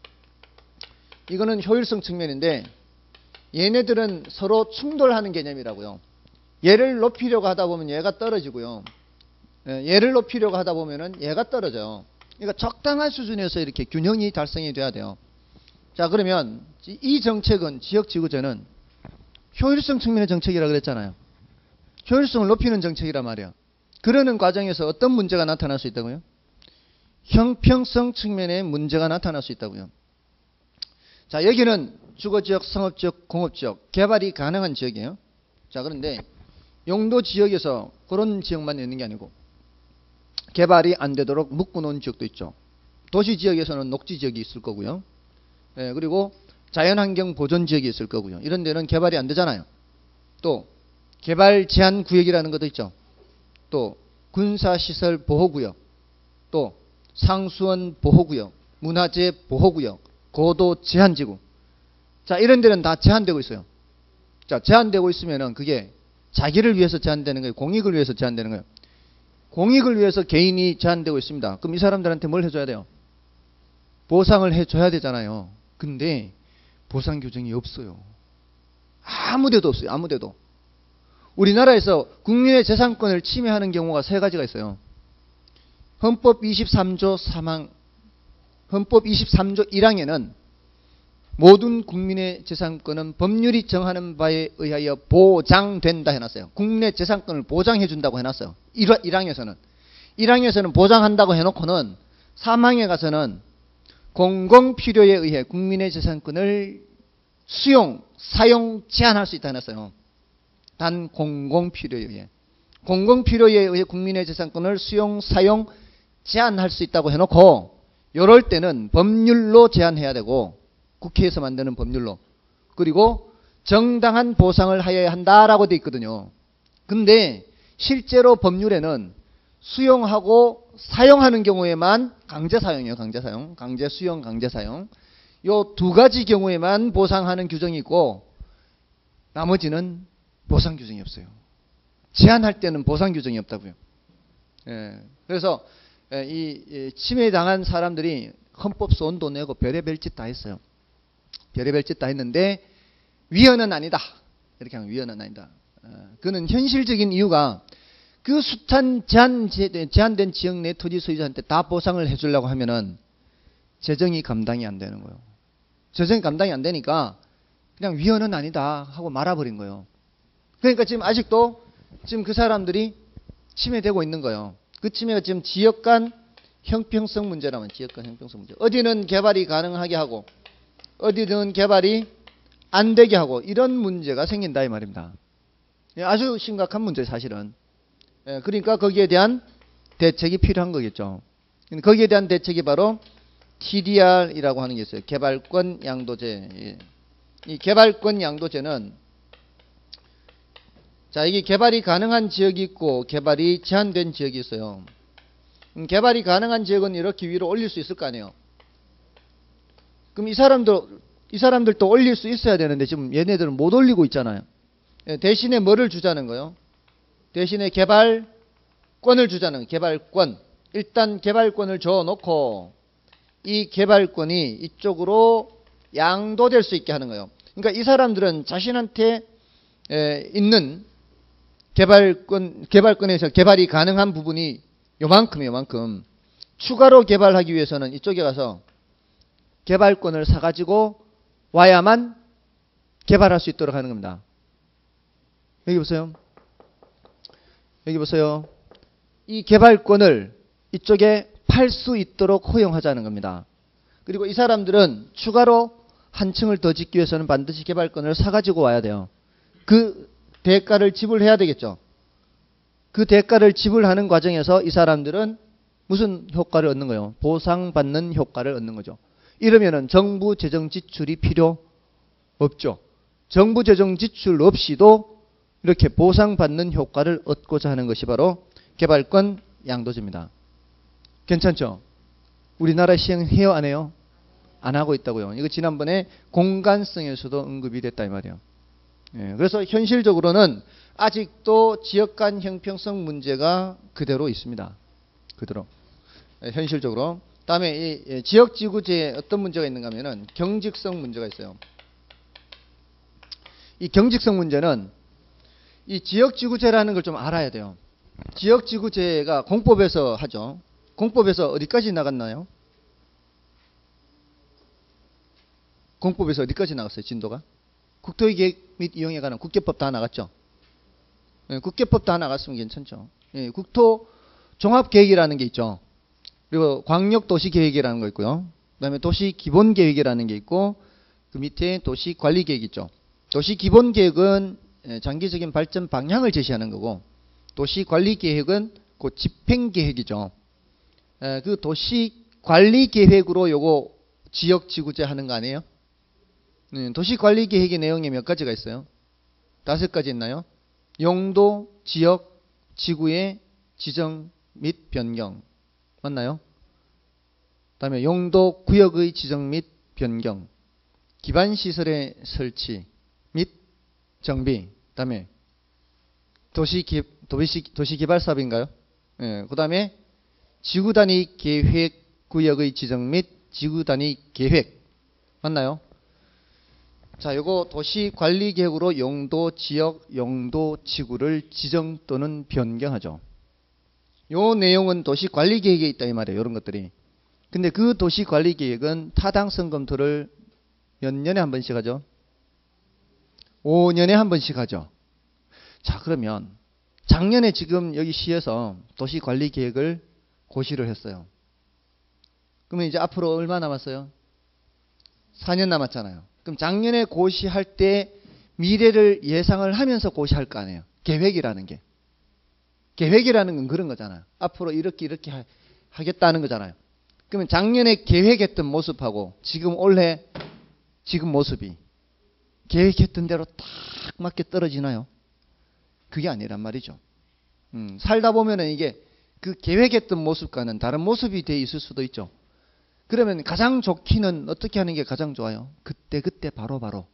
이거는 효율성 측면인데 얘네들은 서로 충돌하는 개념이라고요. 얘를 높이려고 하다 보면 얘가 떨어지고요. 얘를 높이려고 하다 보면은 얘가 떨어져요. 그러니까 적당한 수준에서 이렇게 균형이 달성이 돼야 돼요. 자, 그러면 이 정책은 지역지구제는 효율성 측면의 정책이라 그랬잖아요. 효율성을 높이는 정책이란 말이에요. 그러는 과정에서 어떤 문제가 나타날 수 있다고요? 형평성 측면의 문제가 나타날 수 있다고요. 자, 여기는 주거지역, 상업지역, 공업지역 개발이 가능한 지역이에요. 자, 그런데 용도 지역에서 그런 지역만 있는 게 아니고 개발이 안 되도록 묶어놓은 지역도 있죠. 도시 지역에서는 녹지 지역이 있을 거고요. 예, 그리고 자연환경 보존 지역이 있을 거고요. 이런 데는 개발이 안 되잖아요. 또 개발 제한 구역이라는 것도 있죠. 또 군사시설 보호구역, 또 상수원 보호구역, 문화재 보호구역, 고도 제한지구. 자, 이런 데는 다 제한되고 있어요. 자, 제한되고 있으면은 그게 자기를 위해서 제한되는 거예요? 공익을 위해서 제한되는 거예요? 공익을 위해서 개인이 제한되고 있습니다. 그럼 이 사람들한테 뭘 해줘야 돼요? 보상을 해줘야 되잖아요. 근데 보상 규정이 없어요. 아무데도 없어요. 아무데도. 우리나라에서 국민의 재산권을 침해하는 경우가 세 가지가 있어요. 헌법 이십삼조 삼 항, 헌법 이십삼조 일 항에는 모든 국민의 재산권은 법률이 정하는 바에 의하여 보장된다 해놨어요. 국민의 재산권을 보장해준다고 해놨어요. 일 항에서는. 일 항에서는 보장한다고 해놓고는 삼 항에 가서는 공공필요에 의해 국민의 재산권을 수용, 사용, 제한할 수 있다 해놨어요. 단 공공필요에 의해. 공공필요에 의해 국민의 재산권을 수용, 사용, 제한할 수 있다고 해놓고 이럴 때는 법률로 제한해야 되고 국회에서 만드는 법률로. 그리고 정당한 보상을 하여야 한다라고 돼 있거든요. 근데 실제로 법률에는 수용하고 사용하는 경우에만 강제 사용이에요. 강제 사용. 강제 수용, 강제 사용. 요 두 가지 경우에만 보상하는 규정이 있고 나머지는 보상 규정이 없어요. 제한할 때는 보상 규정이 없다고요. 예. 그래서 이 침해당한 사람들이 헌법 소원도 내고 별의별 짓 다 했어요. 별의별 짓 다 했는데 위헌은 아니다. 이렇게 하면 위헌은 아니다. 그는 현실적인 이유가 그 숱한 제한, 제한된 지역 내 토지 소유자한테 다 보상을 해주려고 하면은 재정이 감당이 안 되는 거예요. 재정이 감당이 안 되니까 그냥 위헌은 아니다 하고 말아버린 거예요. 그러니까 지금 아직도 지금 그 사람들이 침해되고 있는 거예요. 그 침해가 지금 지역 간 형평성 문제라면 지역 간 형평성 문제. 어디는 개발이 가능하게 하고 어디는 개발이 안 되게 하고 이런 문제가 생긴다 이 말입니다. 아주 심각한 문제 사실은. 그러니까 거기에 대한 대책이 필요한 거겠죠. 거기에 대한 대책이 바로 티디알이라고 하는 게 있어요. 개발권 양도제. 이 개발권 양도제는 자, 이게 개발이 가능한 지역이 있고 개발이 제한된 지역이 있어요. 음, 개발이 가능한 지역은 이렇게 위로 올릴 수 있을 거 아니에요. 그럼 이 사람들, 이 사람들도 올릴 수 있어야 되는데 지금 얘네들은 못 올리고 있잖아요. 대신에 뭐를 주자는 거예요? 대신에 개발권을 주자는 거예요. 개발권. 일단 개발권을 줘놓고 이 개발권이 이쪽으로 양도될 수 있게 하는 거예요. 그러니까 이 사람들은 자신한테 에, 있는 개발권, 개발권에서 개발이 가능한 부분이 요만큼, 요만큼. 추가로 개발하기 위해서는 이쪽에 가서 개발권을 사가지고 와야만 개발할 수 있도록 하는 겁니다. 여기 보세요. 여기 보세요. 이 개발권을 이쪽에 팔 수 있도록 허용하자는 겁니다. 그리고 이 사람들은 추가로 한 층을 더 짓기 위해서는 반드시 개발권을 사가지고 와야 돼요. 그 대가를 지불해야 되겠죠. 그 대가를 지불하는 과정에서 이 사람들은 무슨 효과를 얻는 거예요? 보상받는 효과를 얻는 거죠. 이러면은 정부 재정 지출이 필요 없죠. 정부 재정 지출 없이도 이렇게 보상받는 효과를 얻고자 하는 것이 바로 개발권 양도제입니다. 괜찮죠? 우리나라 시행해요, 안 해요? 안 하고 있다고요. 이거 지난번에 공간성에서도 언급이 됐다 이 말이에요. 예, 그래서 현실적으로는 아직도 지역 간 형평성 문제가 그대로 있습니다. 그대로. 예, 현실적으로. 다음에 이 예, 지역지구제에 어떤 문제가 있는가 하면은 경직성 문제가 있어요. 이 경직성 문제는 이 지역지구제라는 걸 좀 알아야 돼요. 지역지구제가 공법에서 하죠. 공법에서 어디까지 나갔나요? 공법에서 어디까지 나갔어요? 진도가? 국토기획 및 이용에 관한 국계법 다 나갔죠. 예, 국계법 다 나갔으면 괜찮죠. 예, 국토 종합계획이라는 게 있죠. 그리고 광역도시계획이라는 거 있고요. 그 다음에 도시기본계획이라는 게 있고 그 밑에 도시관리계획 있죠. 도시기본계획은 장기적인 발전 방향을 제시하는 거고, 도시관리계획은 그 집행계획이죠. 그 도시관리계획으로 요거 지역지구제 하는 거 아니에요? 도시관리계획의 내용이 몇 가지가 있어요? 다섯 가지 있나요? 용도, 지역, 지구의 지정 및 변경. 맞나요? 그 다음에 용도, 구역의 지정 및 변경, 기반시설의 설치 및 정비, 그 다음에 도시, 도시, 도시개발사업인가요? 예, 그 다음에 지구단위 계획 구역의 지정 및 지구단위 계획. 맞나요? 자, 요거 도시관리계획으로 용도, 지역, 용도, 지구를 지정 또는 변경하죠. 요 내용은 도시관리계획에 있다 이 말이에요. 이런 것들이. 근데 그 도시관리계획은 타당성 검토를 몇 년에 한 번씩 하죠? 오 년에 한 번씩 하죠. 자, 그러면 작년에 지금 여기 시에서 도시관리계획을 고시를 했어요. 그러면 이제 앞으로 얼마 남았어요? 사 년 남았잖아요. 그럼 작년에 고시할 때 미래를 예상을 하면서 고시할 거 아니에요. 계획이라는 게. 계획이라는 건 그런 거잖아요. 앞으로 이렇게 이렇게 하, 하겠다는 거잖아요. 그러면 작년에 계획했던 모습하고 지금 올해 지금 모습이 계획했던 대로 딱 맞게 떨어지나요? 그게 아니란 말이죠. 음, 살다 보면은 이게 그 계획했던 모습과는 다른 모습이 돼 있을 수도 있죠. 그러면 가장 좋기는 어떻게 하는 게 가장 좋아요? 그때 그때 바로 바로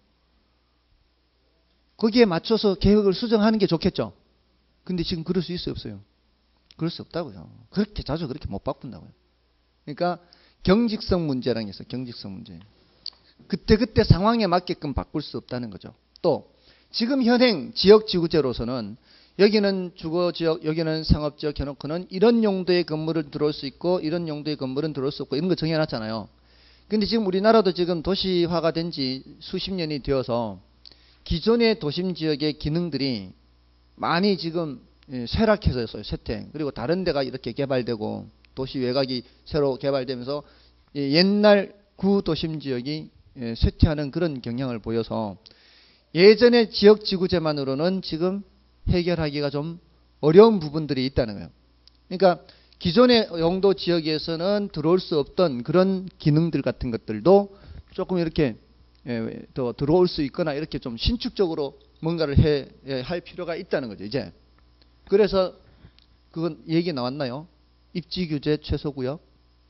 거기에 맞춰서 계획을 수정하는 게 좋겠죠. 근데 지금 그럴 수 있어요, 없어요? 그럴 수 없다고요. 그렇게 자주 그렇게 못 바꾼다고요. 그러니까 경직성 문제라는 게 있어요. 경직성 문제. 그때그때 상황에 맞게끔 바꿀 수 없다는 거죠. 또 지금 현행 지역지구제로서는 여기는 주거지역, 여기는 상업지역 해놓고는 이런 용도의 건물을 들어올 수 있고 이런 용도의 건물은 들어올 수 없고 이런 거 정해놨잖아요. 근데 지금 우리나라도 지금 도시화가 된 지 수십 년이 되어서 기존의 도심지역의 기능들이 많이 지금 쇠락해서 있어요. 쇠퇴. 그리고 다른 데가 이렇게 개발되고 도시 외곽이 새로 개발되면서 옛날 구도심지역이 쇠퇴하는 그런 경향을 보여서 예전의 지역지구제만으로는 지금 해결하기가 좀 어려운 부분들이 있다는 거예요. 그러니까 기존의 용도 지역에서는 들어올 수 없던 그런 기능들 같은 것들도 조금 이렇게 더 들어올 수 있거나 이렇게 좀 신축적으로 뭔가를 해, 할 필요가 있다는 거죠, 이제. 그래서 그건 얘기 나왔나요? 입지규제 최소구역?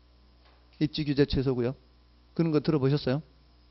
입지규제 최소구역? 그런 거 들어보셨어요?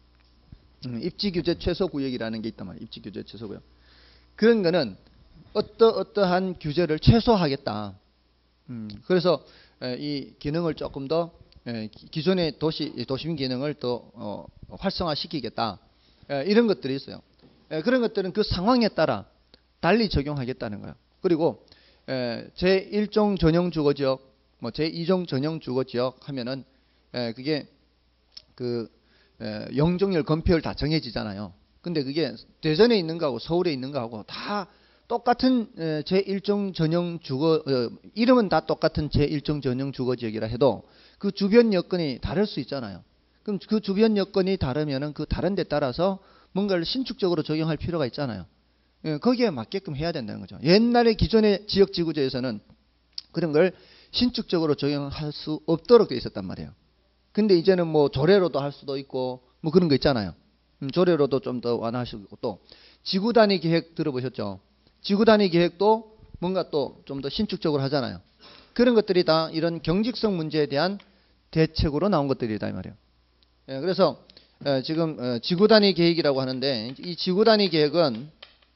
음, 입지규제 최소구역이라는 게 있단 말이에요. 입지규제 최소구역. 그런 거는 어떠어떠한 규제를 최소화하겠다. 음, 그래서 에, 이 기능을 조금 더 에, 기존의 도시 도심 기능을 더 어, 활성화시키겠다. 에, 이런 것들이 있어요. 에, 그런 것들은 그 상황에 따라 달리 적용하겠다는 거예요. 그리고 에, 제일 종 전용 주거지역, 뭐 제이 종 전용 주거지역 하면은 에, 그게 그 에, 용적률 건폐율 다 정해지잖아요. 근데 그게 대전에 있는 거하고 서울에 있는 거하고 다 똑같은 제일 종 전용 주거, 이름은 다 똑같은 제일 종 전용 주거지역이라 해도 그 주변 여건이 다를 수 있잖아요. 그럼 그 주변 여건이 다르면은 그 다른 데 따라서 뭔가를 신축적으로 적용할 필요가 있잖아요. 거기에 맞게끔 해야 된다는 거죠. 옛날에 기존의 지역지구제에서는 그런 걸 신축적으로 적용할 수 없도록 되어 있었단 말이에요. 근데 이제는 뭐 조례로도 할 수도 있고 뭐 그런 거 있잖아요. 조례로도 좀 더 완화하시고 또 지구단위 계획 들어보셨죠? 지구단위 계획도 뭔가 또 좀 더 신축적으로 하잖아요. 그런 것들이 다 이런 경직성 문제에 대한 대책으로 나온 것들이다 이 말이에요. 예, 그래서 예, 지금 어, 지구단위 계획이라고 하는데 이 지구단위 계획은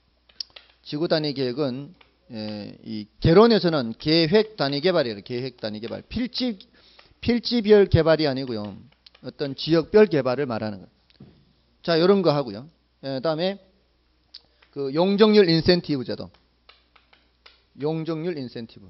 지구단위 계획은 예, 이 개론에서는 계획 단위 개발이에요. 계획 단위 개발. 필지 필지별 개발이 아니고요. 어떤 지역별 개발을 말하는 거예요. 자, 이런 거 하고요. 예, 그다음에 그 용적률 인센티브 제도. 용적률 인센티브.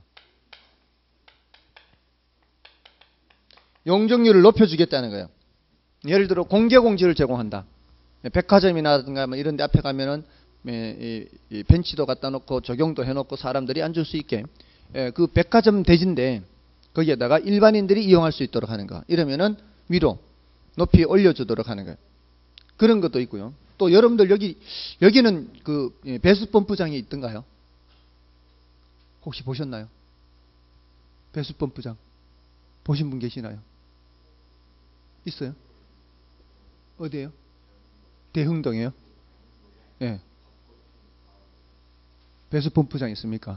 용적률을 높여주겠다는 거예요. 예를 들어 공개 공지를 제공한다. 백화점이나 뭐 이런 데 앞에 가면은 벤치도 갖다 놓고 조경도 해놓고 사람들이 앉을 수 있게 그 백화점 대진데 거기에다가 일반인들이 이용할 수 있도록 하는 거. 이러면은 위로 높이 올려주도록 하는 거예요. 그런 것도 있고요. 또 여러분들 여기 여기는 그 배수 펌프장이 있던가요? 혹시 보셨나요? 배수 펌프장 보신 분 계시나요? 있어요? 어디에요? 대흥동이에요? 예. 네. 배수 펌프장 있습니까?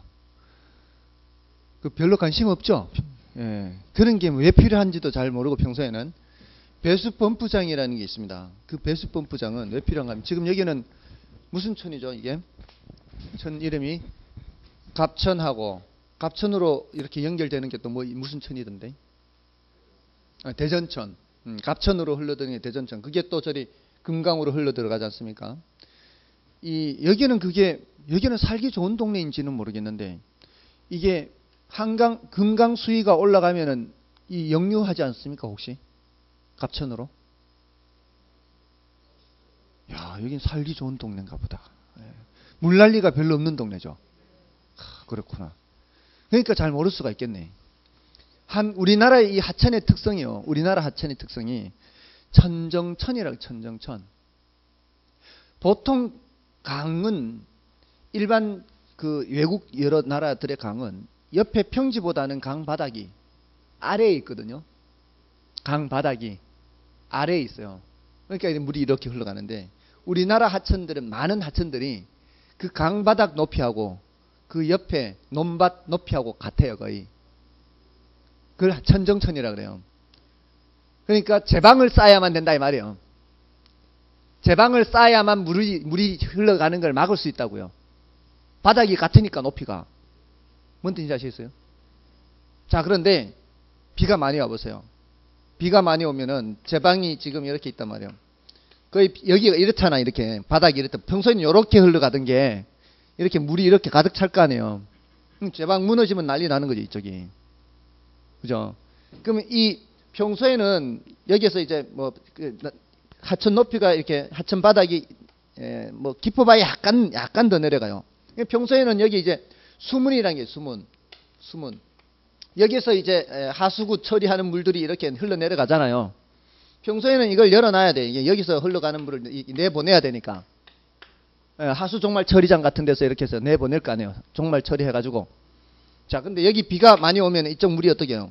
그 별로 관심 없죠? 예. 그런 게 왜 필요한지도 잘 모르고 평소에는 배수 펌프장이라는 게 있습니다. 그 배수 펌프장은 왜 필요한가 하면 지금 여기는 무슨 촌이죠, 이게? 촌 이름이 갑천하고 갑천으로 이렇게 연결되는 게 또 뭐 무슨 촌이던데? 아, 대전천. 음, 갑천으로 흘러드는 게 대전천. 그게 또 저리 금강으로 흘러 들어가지 않습니까? 이 여기는 그게 여기는 살기 좋은 동네인지는 모르겠는데 이게 한강 금강 수위가 올라가면은 이 역류하지 않습니까, 혹시? 갑천으로? 야, 여긴 살기 좋은 동네인가 보다. 예. 물난리가 별로 없는 동네죠. 하, 그렇구나. 그러니까 잘 모를 수가 있겠네. 한 우리나라의 이 하천의 특성이요. 우리나라 하천의 특성이 천정천이라고. 천정천. 보통 강은 일반 그 외국 여러 나라들의 강은 옆에 평지보다는 강 바닥이 아래에 있거든요. 강 바닥이 아래에 있어요. 그러니까 물이 이렇게 흘러가는데 우리나라 하천들은 많은 하천들이 그 강 바닥 높이하고 그 옆에 논밭 높이하고 같아요, 거의. 그걸 천정천이라 그래요. 그러니까 제방을 쌓아야만 된다 이 말이에요. 제방을 쌓아야만 물이 물이 흘러가는 걸 막을 수 있다고요. 바닥이 같으니까 높이가. 뭔 뜻인지 아시겠어요? 자, 그런데 비가 많이 와보세요. 비가 많이 오면은 제방이 지금 이렇게 있단 말이에요. 거의 여기가 이렇잖아, 이렇게. 바닥이 이렇다. 평소에는 이렇게 흘러가던 게 이렇게 물이 이렇게 가득 찰 거 아니에요. 제방 무너지면 난리 나는 거죠, 이쪽이. 그죠? 그러면 이 평소에는 여기에서 이제 뭐 하천 높이가 이렇게 하천 바닥이 뭐 깊어봐야 약간 약간 더 내려가요. 평소에는 여기 이제 수문이라는 게 수문, 수문. 여기서 이제 하수구 처리하는 물들이 이렇게 흘러 내려가잖아요. 평소에는 이걸 열어놔야 돼. 이게 여기서 흘러가는 물을 내보내야 되니까. 하수 종말 처리장 같은 데서 이렇게 해서 내보낼 거 아니에요. 종말 처리해가지고. 자, 근데 여기 비가 많이 오면 이쪽 물이 어떻게 해요?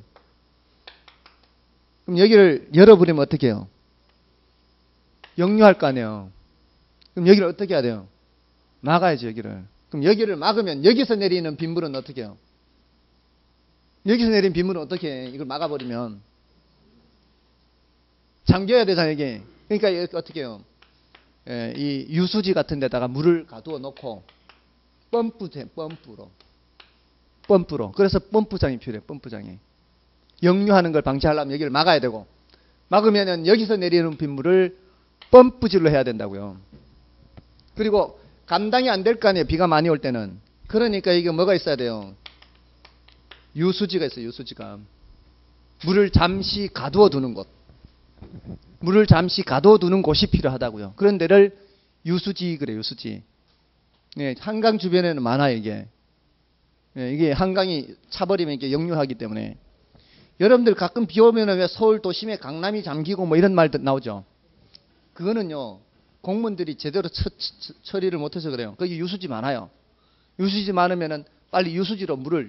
그럼 여기를 열어버리면 어떻게 해요? 역류할 거 아니에요. 그럼 여기를 어떻게 해야 돼요? 막아야지, 여기를. 그럼 여기를 막으면 여기서 내리는 빗물은 어떻게 해요? 여기서 내린 빗물은 어떻게 해? 이걸 막아버리면 잠겨야 되잖아요, 이게. 그러니까 어떻게 해요? 예, 이 유수지 같은 데다가 물을 가두어 놓고 펌프, 펌프로. 펌프로. 그래서 펌프장이 필요해요, 펌프장이. 역류하는 걸 방지하려면 여기를 막아야 되고, 막으면은 여기서 내리는 빗물을 펌프질로 해야 된다고요. 그리고 감당이 안 될 거 아니에요, 비가 많이 올 때는. 그러니까 이게 뭐가 있어야 돼요? 유수지가 있어요, 유수지가. 물을 잠시 가두어 두는 곳. 물을 잠시 가두어 두는 곳이 필요하다고요. 그런 데를 유수지 그래요, 유수지. 네, 한강 주변에는 많아요, 이게. 네, 이게 한강이 차버리면 이게 역류하기 때문에. 여러분들 가끔 비 오면 왜 서울 도심에 강남이 잠기고 뭐 이런 말도 나오죠. 그거는요, 공무원들이 제대로 처, 처, 처리를 못해서 그래요. 거기 유수지 많아요. 유수지 많으면은 빨리 유수지로 물을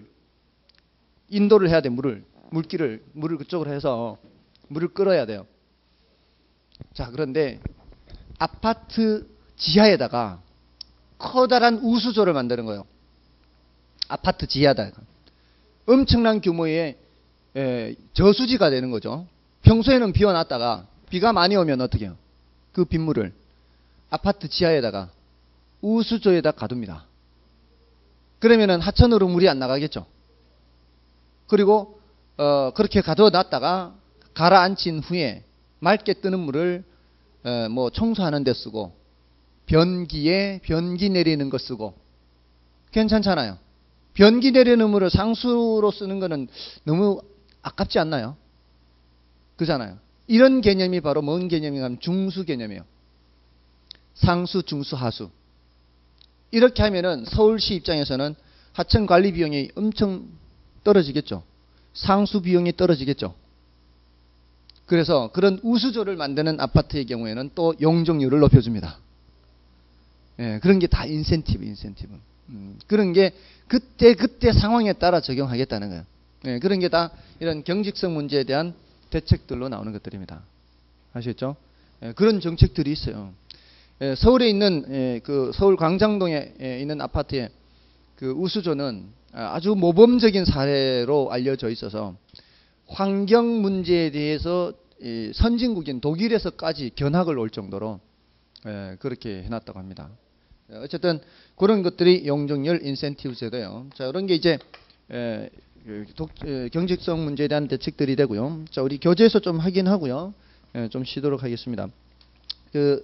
인도를 해야 돼, 물을. 물길을, 물을 그쪽으로 해서 물을 끌어야 돼요. 자, 그런데 아파트 지하에다가 커다란 우수조를 만드는 거예요. 아파트 지하에다가. 엄청난 규모의 에, 저수지가 되는 거죠. 평소에는 비워놨다가 비가 많이 오면 어떻게 해요? 그 빗물을 아파트 지하에다가 우수조에다 가둡니다. 그러면은 하천으로 물이 안 나가겠죠. 그리고 어, 그렇게 가둬 놨다가 가라앉힌 후에 맑게 뜨는 물을 어, 뭐 청소하는 데 쓰고 변기에 변기 내리는 거 쓰고 괜찮잖아요. 변기 내리는 물을 상수로 쓰는 거는 너무 아깝지 않나요? 그잖아요. 이런 개념이 바로 뭔 개념이냐면 중수 개념이에요. 상수, 중수, 하수. 이렇게 하면은 서울시 입장에서는 하천 관리 비용이 엄청 떨어지겠죠. 상수 비용이 떨어지겠죠. 그래서 그런 우수조를 만드는 아파트의 경우에는 또 용적률을 높여줍니다. 예, 그런 게 다 인센티브, 인센티브. 음, 그런 게 그때 그때 상황에 따라 적용하겠다는 거예요. 예, 그런 게 다 이런 경직성 문제에 대한 대책들로 나오는 것들입니다. 아시겠죠? 예, 그런 정책들이 있어요. 예, 서울에 있는 예, 그 서울 광장동에 예, 있는 아파트의 그 우수조는 아주 모범적인 사례로 알려져 있어서 환경 문제에 대해서 이 선진국인 독일에서까지 견학을 올 정도로 예, 그렇게 해놨다고 합니다. 어쨌든 그런 것들이 용적률 인센티브 제도예요. 자, 그런 게 이제 에, 독, 에, 경직성 문제에 대한 대책들이 되고요. 자, 우리 교재에서 좀 확인하고요. 에, 좀 쉬도록 하겠습니다. 그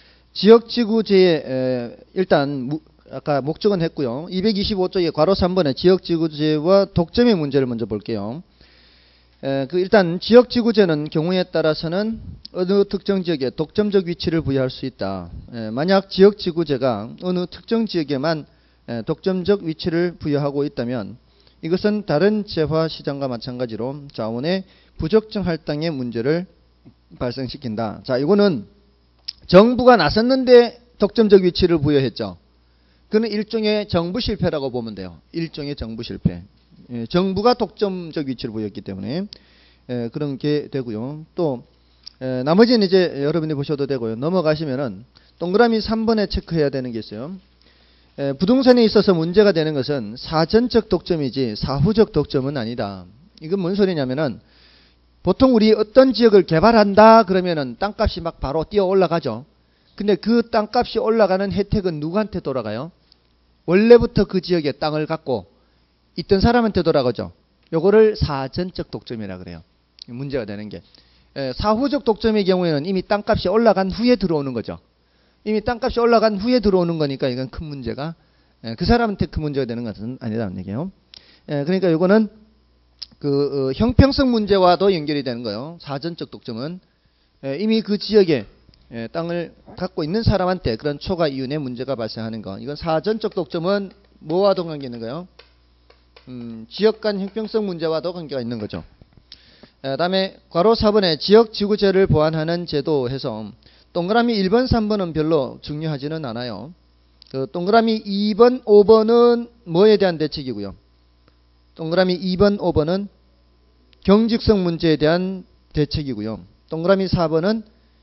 지역지구제에 에, 일단 무, 아까 목적은 했고요. 이백이십오 쪽에 괄호 삼 번에 지역지구제와 독점의 문제를 먼저 볼게요. 에, 그 일단 지역지구제는 경우에 따라서는 어느 특정 지역에 독점적 위치를 부여할 수 있다. 에, 만약 지역지구제가 어느 특정 지역에만 에, 독점적 위치를 부여하고 있다면 이것은 다른 재화시장과 마찬가지로 자원의 부적정 할당의 문제를 발생시킨다. 자, 이거는 정부가 나섰는데 독점적 위치를 부여했죠. 그는 일종의 정부 실패라고 보면 돼요. 일종의 정부 실패. 예, 정부가 독점적 위치를 부여했기 때문에 예, 그런 게 되고요. 또 예, 나머지는 이제 여러분이 보셔도 되고요. 넘어가시면은 동그라미 삼 번에 체크해야 되는 게 있어요. 예, 부동산에 있어서 문제가 되는 것은 사전적 독점이지 사후적 독점은 아니다. 이건 뭔 소리냐면은 보통 우리 어떤 지역을 개발한다 그러면은 땅값이 막 바로 뛰어 올라가죠. 근데 그 땅값이 올라가는 혜택은 누구한테 돌아가요? 원래부터 그 지역에 땅을 갖고 있던 사람한테 돌아가죠. 요거를 사전적 독점이라 그래요. 문제가 되는 게. 에, 사후적 독점의 경우에는 이미 땅값이 올라간 후에 들어오는 거죠. 이미 땅값이 올라간 후에 들어오는 거니까 이건 큰 문제가 에, 그 사람한테 큰 문제가 되는 것은 아니라는 얘기예요. 에, 그러니까 요거는 그 어, 형평성 문제와도 연결이 되는 거예요. 사전적 독점은 에, 이미 그 지역에 에, 땅을 갖고 있는 사람한테 그런 초과 이윤의 문제가 발생하는 거. 이건 사전적 독점은 뭐와도 관계 있는 거예요? 음, 지역 간 형평성 문제와도 관계가 있는 거죠. 그 다음에 괄호 사 번에 지역지구제를 보완하는 제도 해서 동그라미 일 번, 삼 번은 별로 중요하지는 않아요. 그 동그라미 이 번, 오 번은 뭐에 대한 대책이고요. 동그라미 이 번, 오 번은 경직성 문제에 대한 대책이고요. 동그라미 사 번은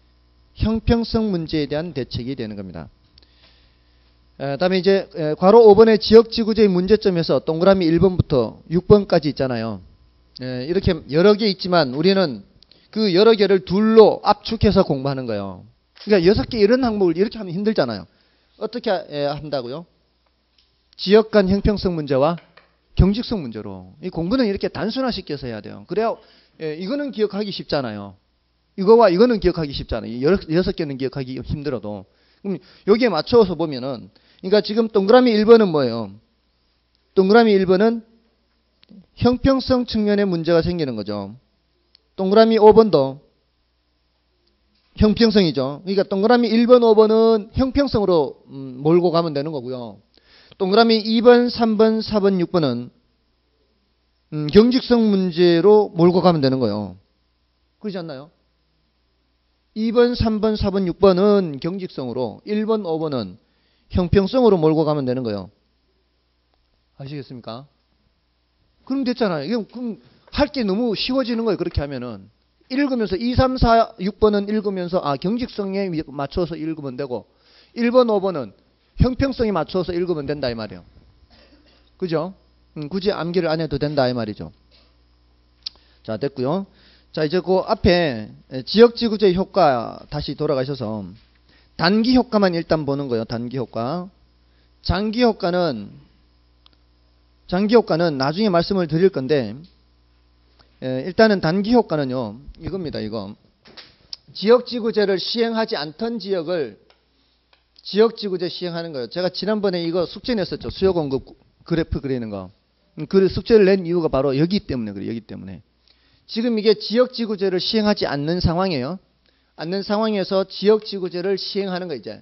형평성 문제에 대한 대책이 되는 겁니다. 그 다음에 이제 괄호 오 번의 지역지구제의 문제점에서 동그라미 일 번부터 육 번까지 있잖아요. 이렇게 여러 개 있지만 우리는 그 여러 개를 둘로 압축해서 공부하는 거예요. 그러니까 여섯 개 이런 항목을 이렇게 하면 힘들잖아요. 어떻게 한다고요? 지역 간 형평성 문제와 경직성 문제로. 이 공부는 이렇게 단순화시켜서 해야 돼요. 그래야 이거는 기억하기 쉽잖아요. 이거와 이거는 기억하기 쉽잖아요. 여섯 개는 기억하기 힘들어도. 그럼 여기에 맞춰서 보면은 그러니까 지금 동그라미 일 번은 뭐예요? 동그라미 일 번은 형평성 측면의 문제가 생기는 거죠. 동그라미 오 번도 형평성이죠. 그러니까 동그라미 일 번, 오 번은 형평성으로 음, 몰고 가면 되는 거고요. 동그라미 이 번, 삼 번, 사 번, 육 번은 음, 경직성 문제로 몰고 가면 되는 거예요. 그렇지 않나요? 이 번, 삼 번, 사 번, 육 번은 경직성으로, 일 번, 오 번은 형평성으로 몰고 가면 되는 거예요. 아시겠습니까? 그럼 됐잖아요. 이건 그럼 할 게 너무 쉬워지는 거예요. 그렇게 하면은. 읽으면서 이, 삼, 사, 육 번은 읽으면서 아 경직성에 맞춰서 읽으면 되고 일 번, 오 번은 형평성에 맞춰서 읽으면 된다 이 말이에요. 그죠? 음, 굳이 암기를 안 해도 된다 이 말이죠. 자, 됐고요. 자, 이제 그 앞에 지역지구제 효과 다시 돌아가셔서 단기 효과만 일단 보는 거예요. 단기 효과. 장기 효과는 장기 효과는 나중에 말씀을 드릴 건데 에, 일단은 단기 효과는요. 이겁니다. 이거. 지역지구제를 시행하지 않던 지역을 지역지구제 시행하는 거예요. 제가 지난번에 이거 숙제 냈었죠. 수요공급 그래프 그리는 거. 그 숙제를 낸 이유가 바로 여기 때문에 그래요. 여기 때문에. 지금 이게 지역지구제를 시행하지 않는 상황이에요. 않는 상황에서 지역지구제를 시행하는 거 이제.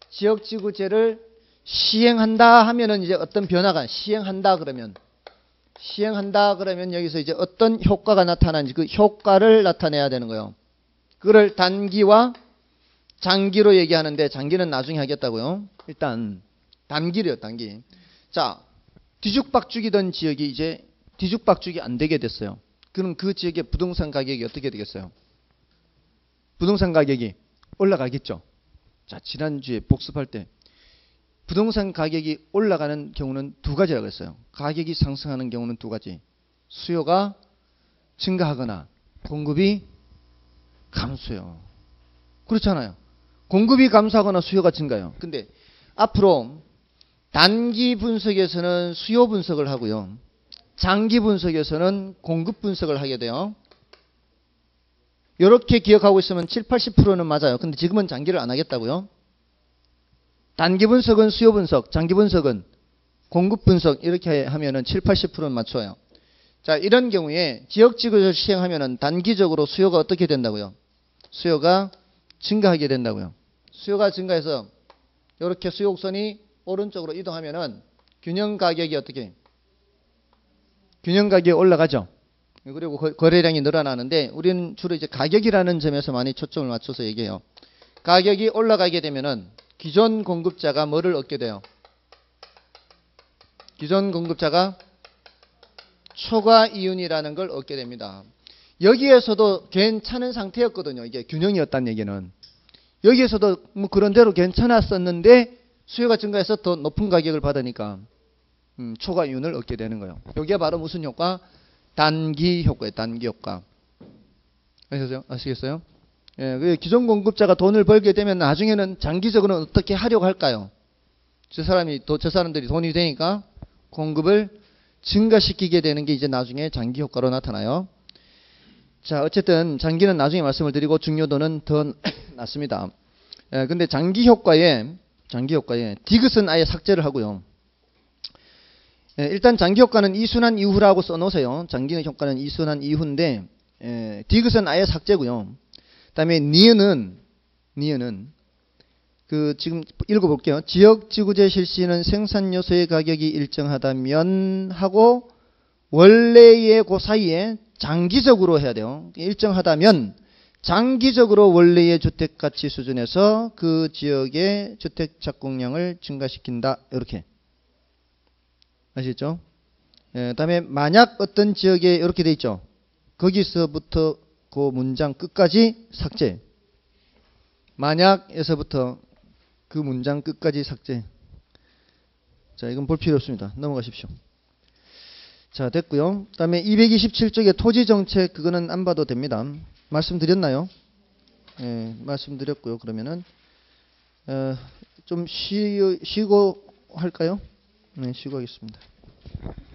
지역지구제를 시행한다 하면은 이제 어떤 변화가 시행한다 그러면 시행한다 그러면 여기서 이제 어떤 효과가 나타나는지 그 효과를 나타내야 되는 거예요. 그걸 단기와 장기로 얘기하는데 장기는 나중에 하겠다고요. 일단 단기래요, 단기. 자, 뒤죽박죽이던 지역이 이제 뒤죽박죽이 안 되게 됐어요. 그럼 그 지역의 부동산 가격이 어떻게 되겠어요? 부동산 가격이 올라가겠죠. 자, 지난주에 복습할 때 부동산 가격이 올라가는 경우는 두 가지라고 했어요. 가격이 상승하는 경우는 두 가지. 수요가 증가하거나 공급이 감소해요. 그렇잖아요. 공급이 감소하거나 수요가 증가해요. 근데 앞으로 단기 분석에서는 수요 분석을 하고요. 장기 분석에서는 공급 분석을 하게 돼요. 이렇게 기억하고 있으면 칠십, 팔십 퍼센트는 맞아요. 근데 지금은 장기를 안 하겠다고요. 단기 분석은 수요 분석, 장기 분석은 공급 분석 이렇게 하면은 칠십, 팔십 퍼센트는 맞춰요. 자, 이런 경우에 지역지구를 시행하면은 단기적으로 수요가 어떻게 된다고요? 수요가 증가하게 된다고요. 수요가 증가해서 이렇게 수요곡선이 오른쪽으로 이동하면은 균형 가격이 어떻게? 균형 가격이 올라가죠. 그리고 거래량이 늘어나는데 우리는 주로 이제 가격이라는 점에서 많이 초점을 맞춰서 얘기해요. 가격이 올라가게 되면은 기존 공급자가 뭐를 얻게 돼요? 기존 공급자가 초과 이윤이라는 걸 얻게 됩니다. 여기에서도 괜찮은 상태였거든요. 이게 균형이었다는 얘기는. 여기에서도 뭐 그런 대로 괜찮았었는데 수요가 증가해서 더 높은 가격을 받으니까 음, 초과 이윤을 얻게 되는 거예요. 여기가 바로 무슨 효과? 단기 효과예요. 단기 효과. 아시겠어요? 아시겠어요? 예, 기존 공급자가 돈을 벌게 되면 나중에는 장기적으로는 어떻게 하려고 할까요? 저 사람이 또 저 사람들이 돈이 되니까 공급을 증가시키게 되는 게 이제 나중에 장기 효과로 나타나요. 자, 어쨌든 장기는 나중에 말씀을 드리고 중요도는 더 낮습니다. 예, 근데 장기 효과에 장기 효과에 디귿은 아예 삭제를 하고요. 예, 일단 장기 효과는 이순환 이후라고 써놓으세요. 장기 효과는 이순환 이후인데 예, 디귿은 아예 삭제고요. 그다음에 니은은 니은은 그 지금 읽어볼게요. 지역지구제 실시는 생산 요소의 가격이 일정하다면 하고 원래의 그 사이에 장기적으로 해야 돼요. 일정하다면 장기적으로 원래의 주택가치 수준에서 그 지역의 주택 착공량을 증가시킨다. 이렇게 아시죠? 예, 그다음에 만약 어떤 지역에 이렇게 돼 있죠. 거기서부터 그 문장 끝까지 삭제. 만약에서부터 그 문장 끝까지 삭제. 자, 이건 볼 필요 없습니다. 넘어가십시오. 자, 됐고요. 그 다음에 이백이십칠 쪽에 토지정책, 그거는 안 봐도 됩니다. 말씀드렸나요? 예, 말씀드렸고요. 그러면은 어, 좀 쉬, 쉬고 할까요? 네, 쉬고 하겠습니다.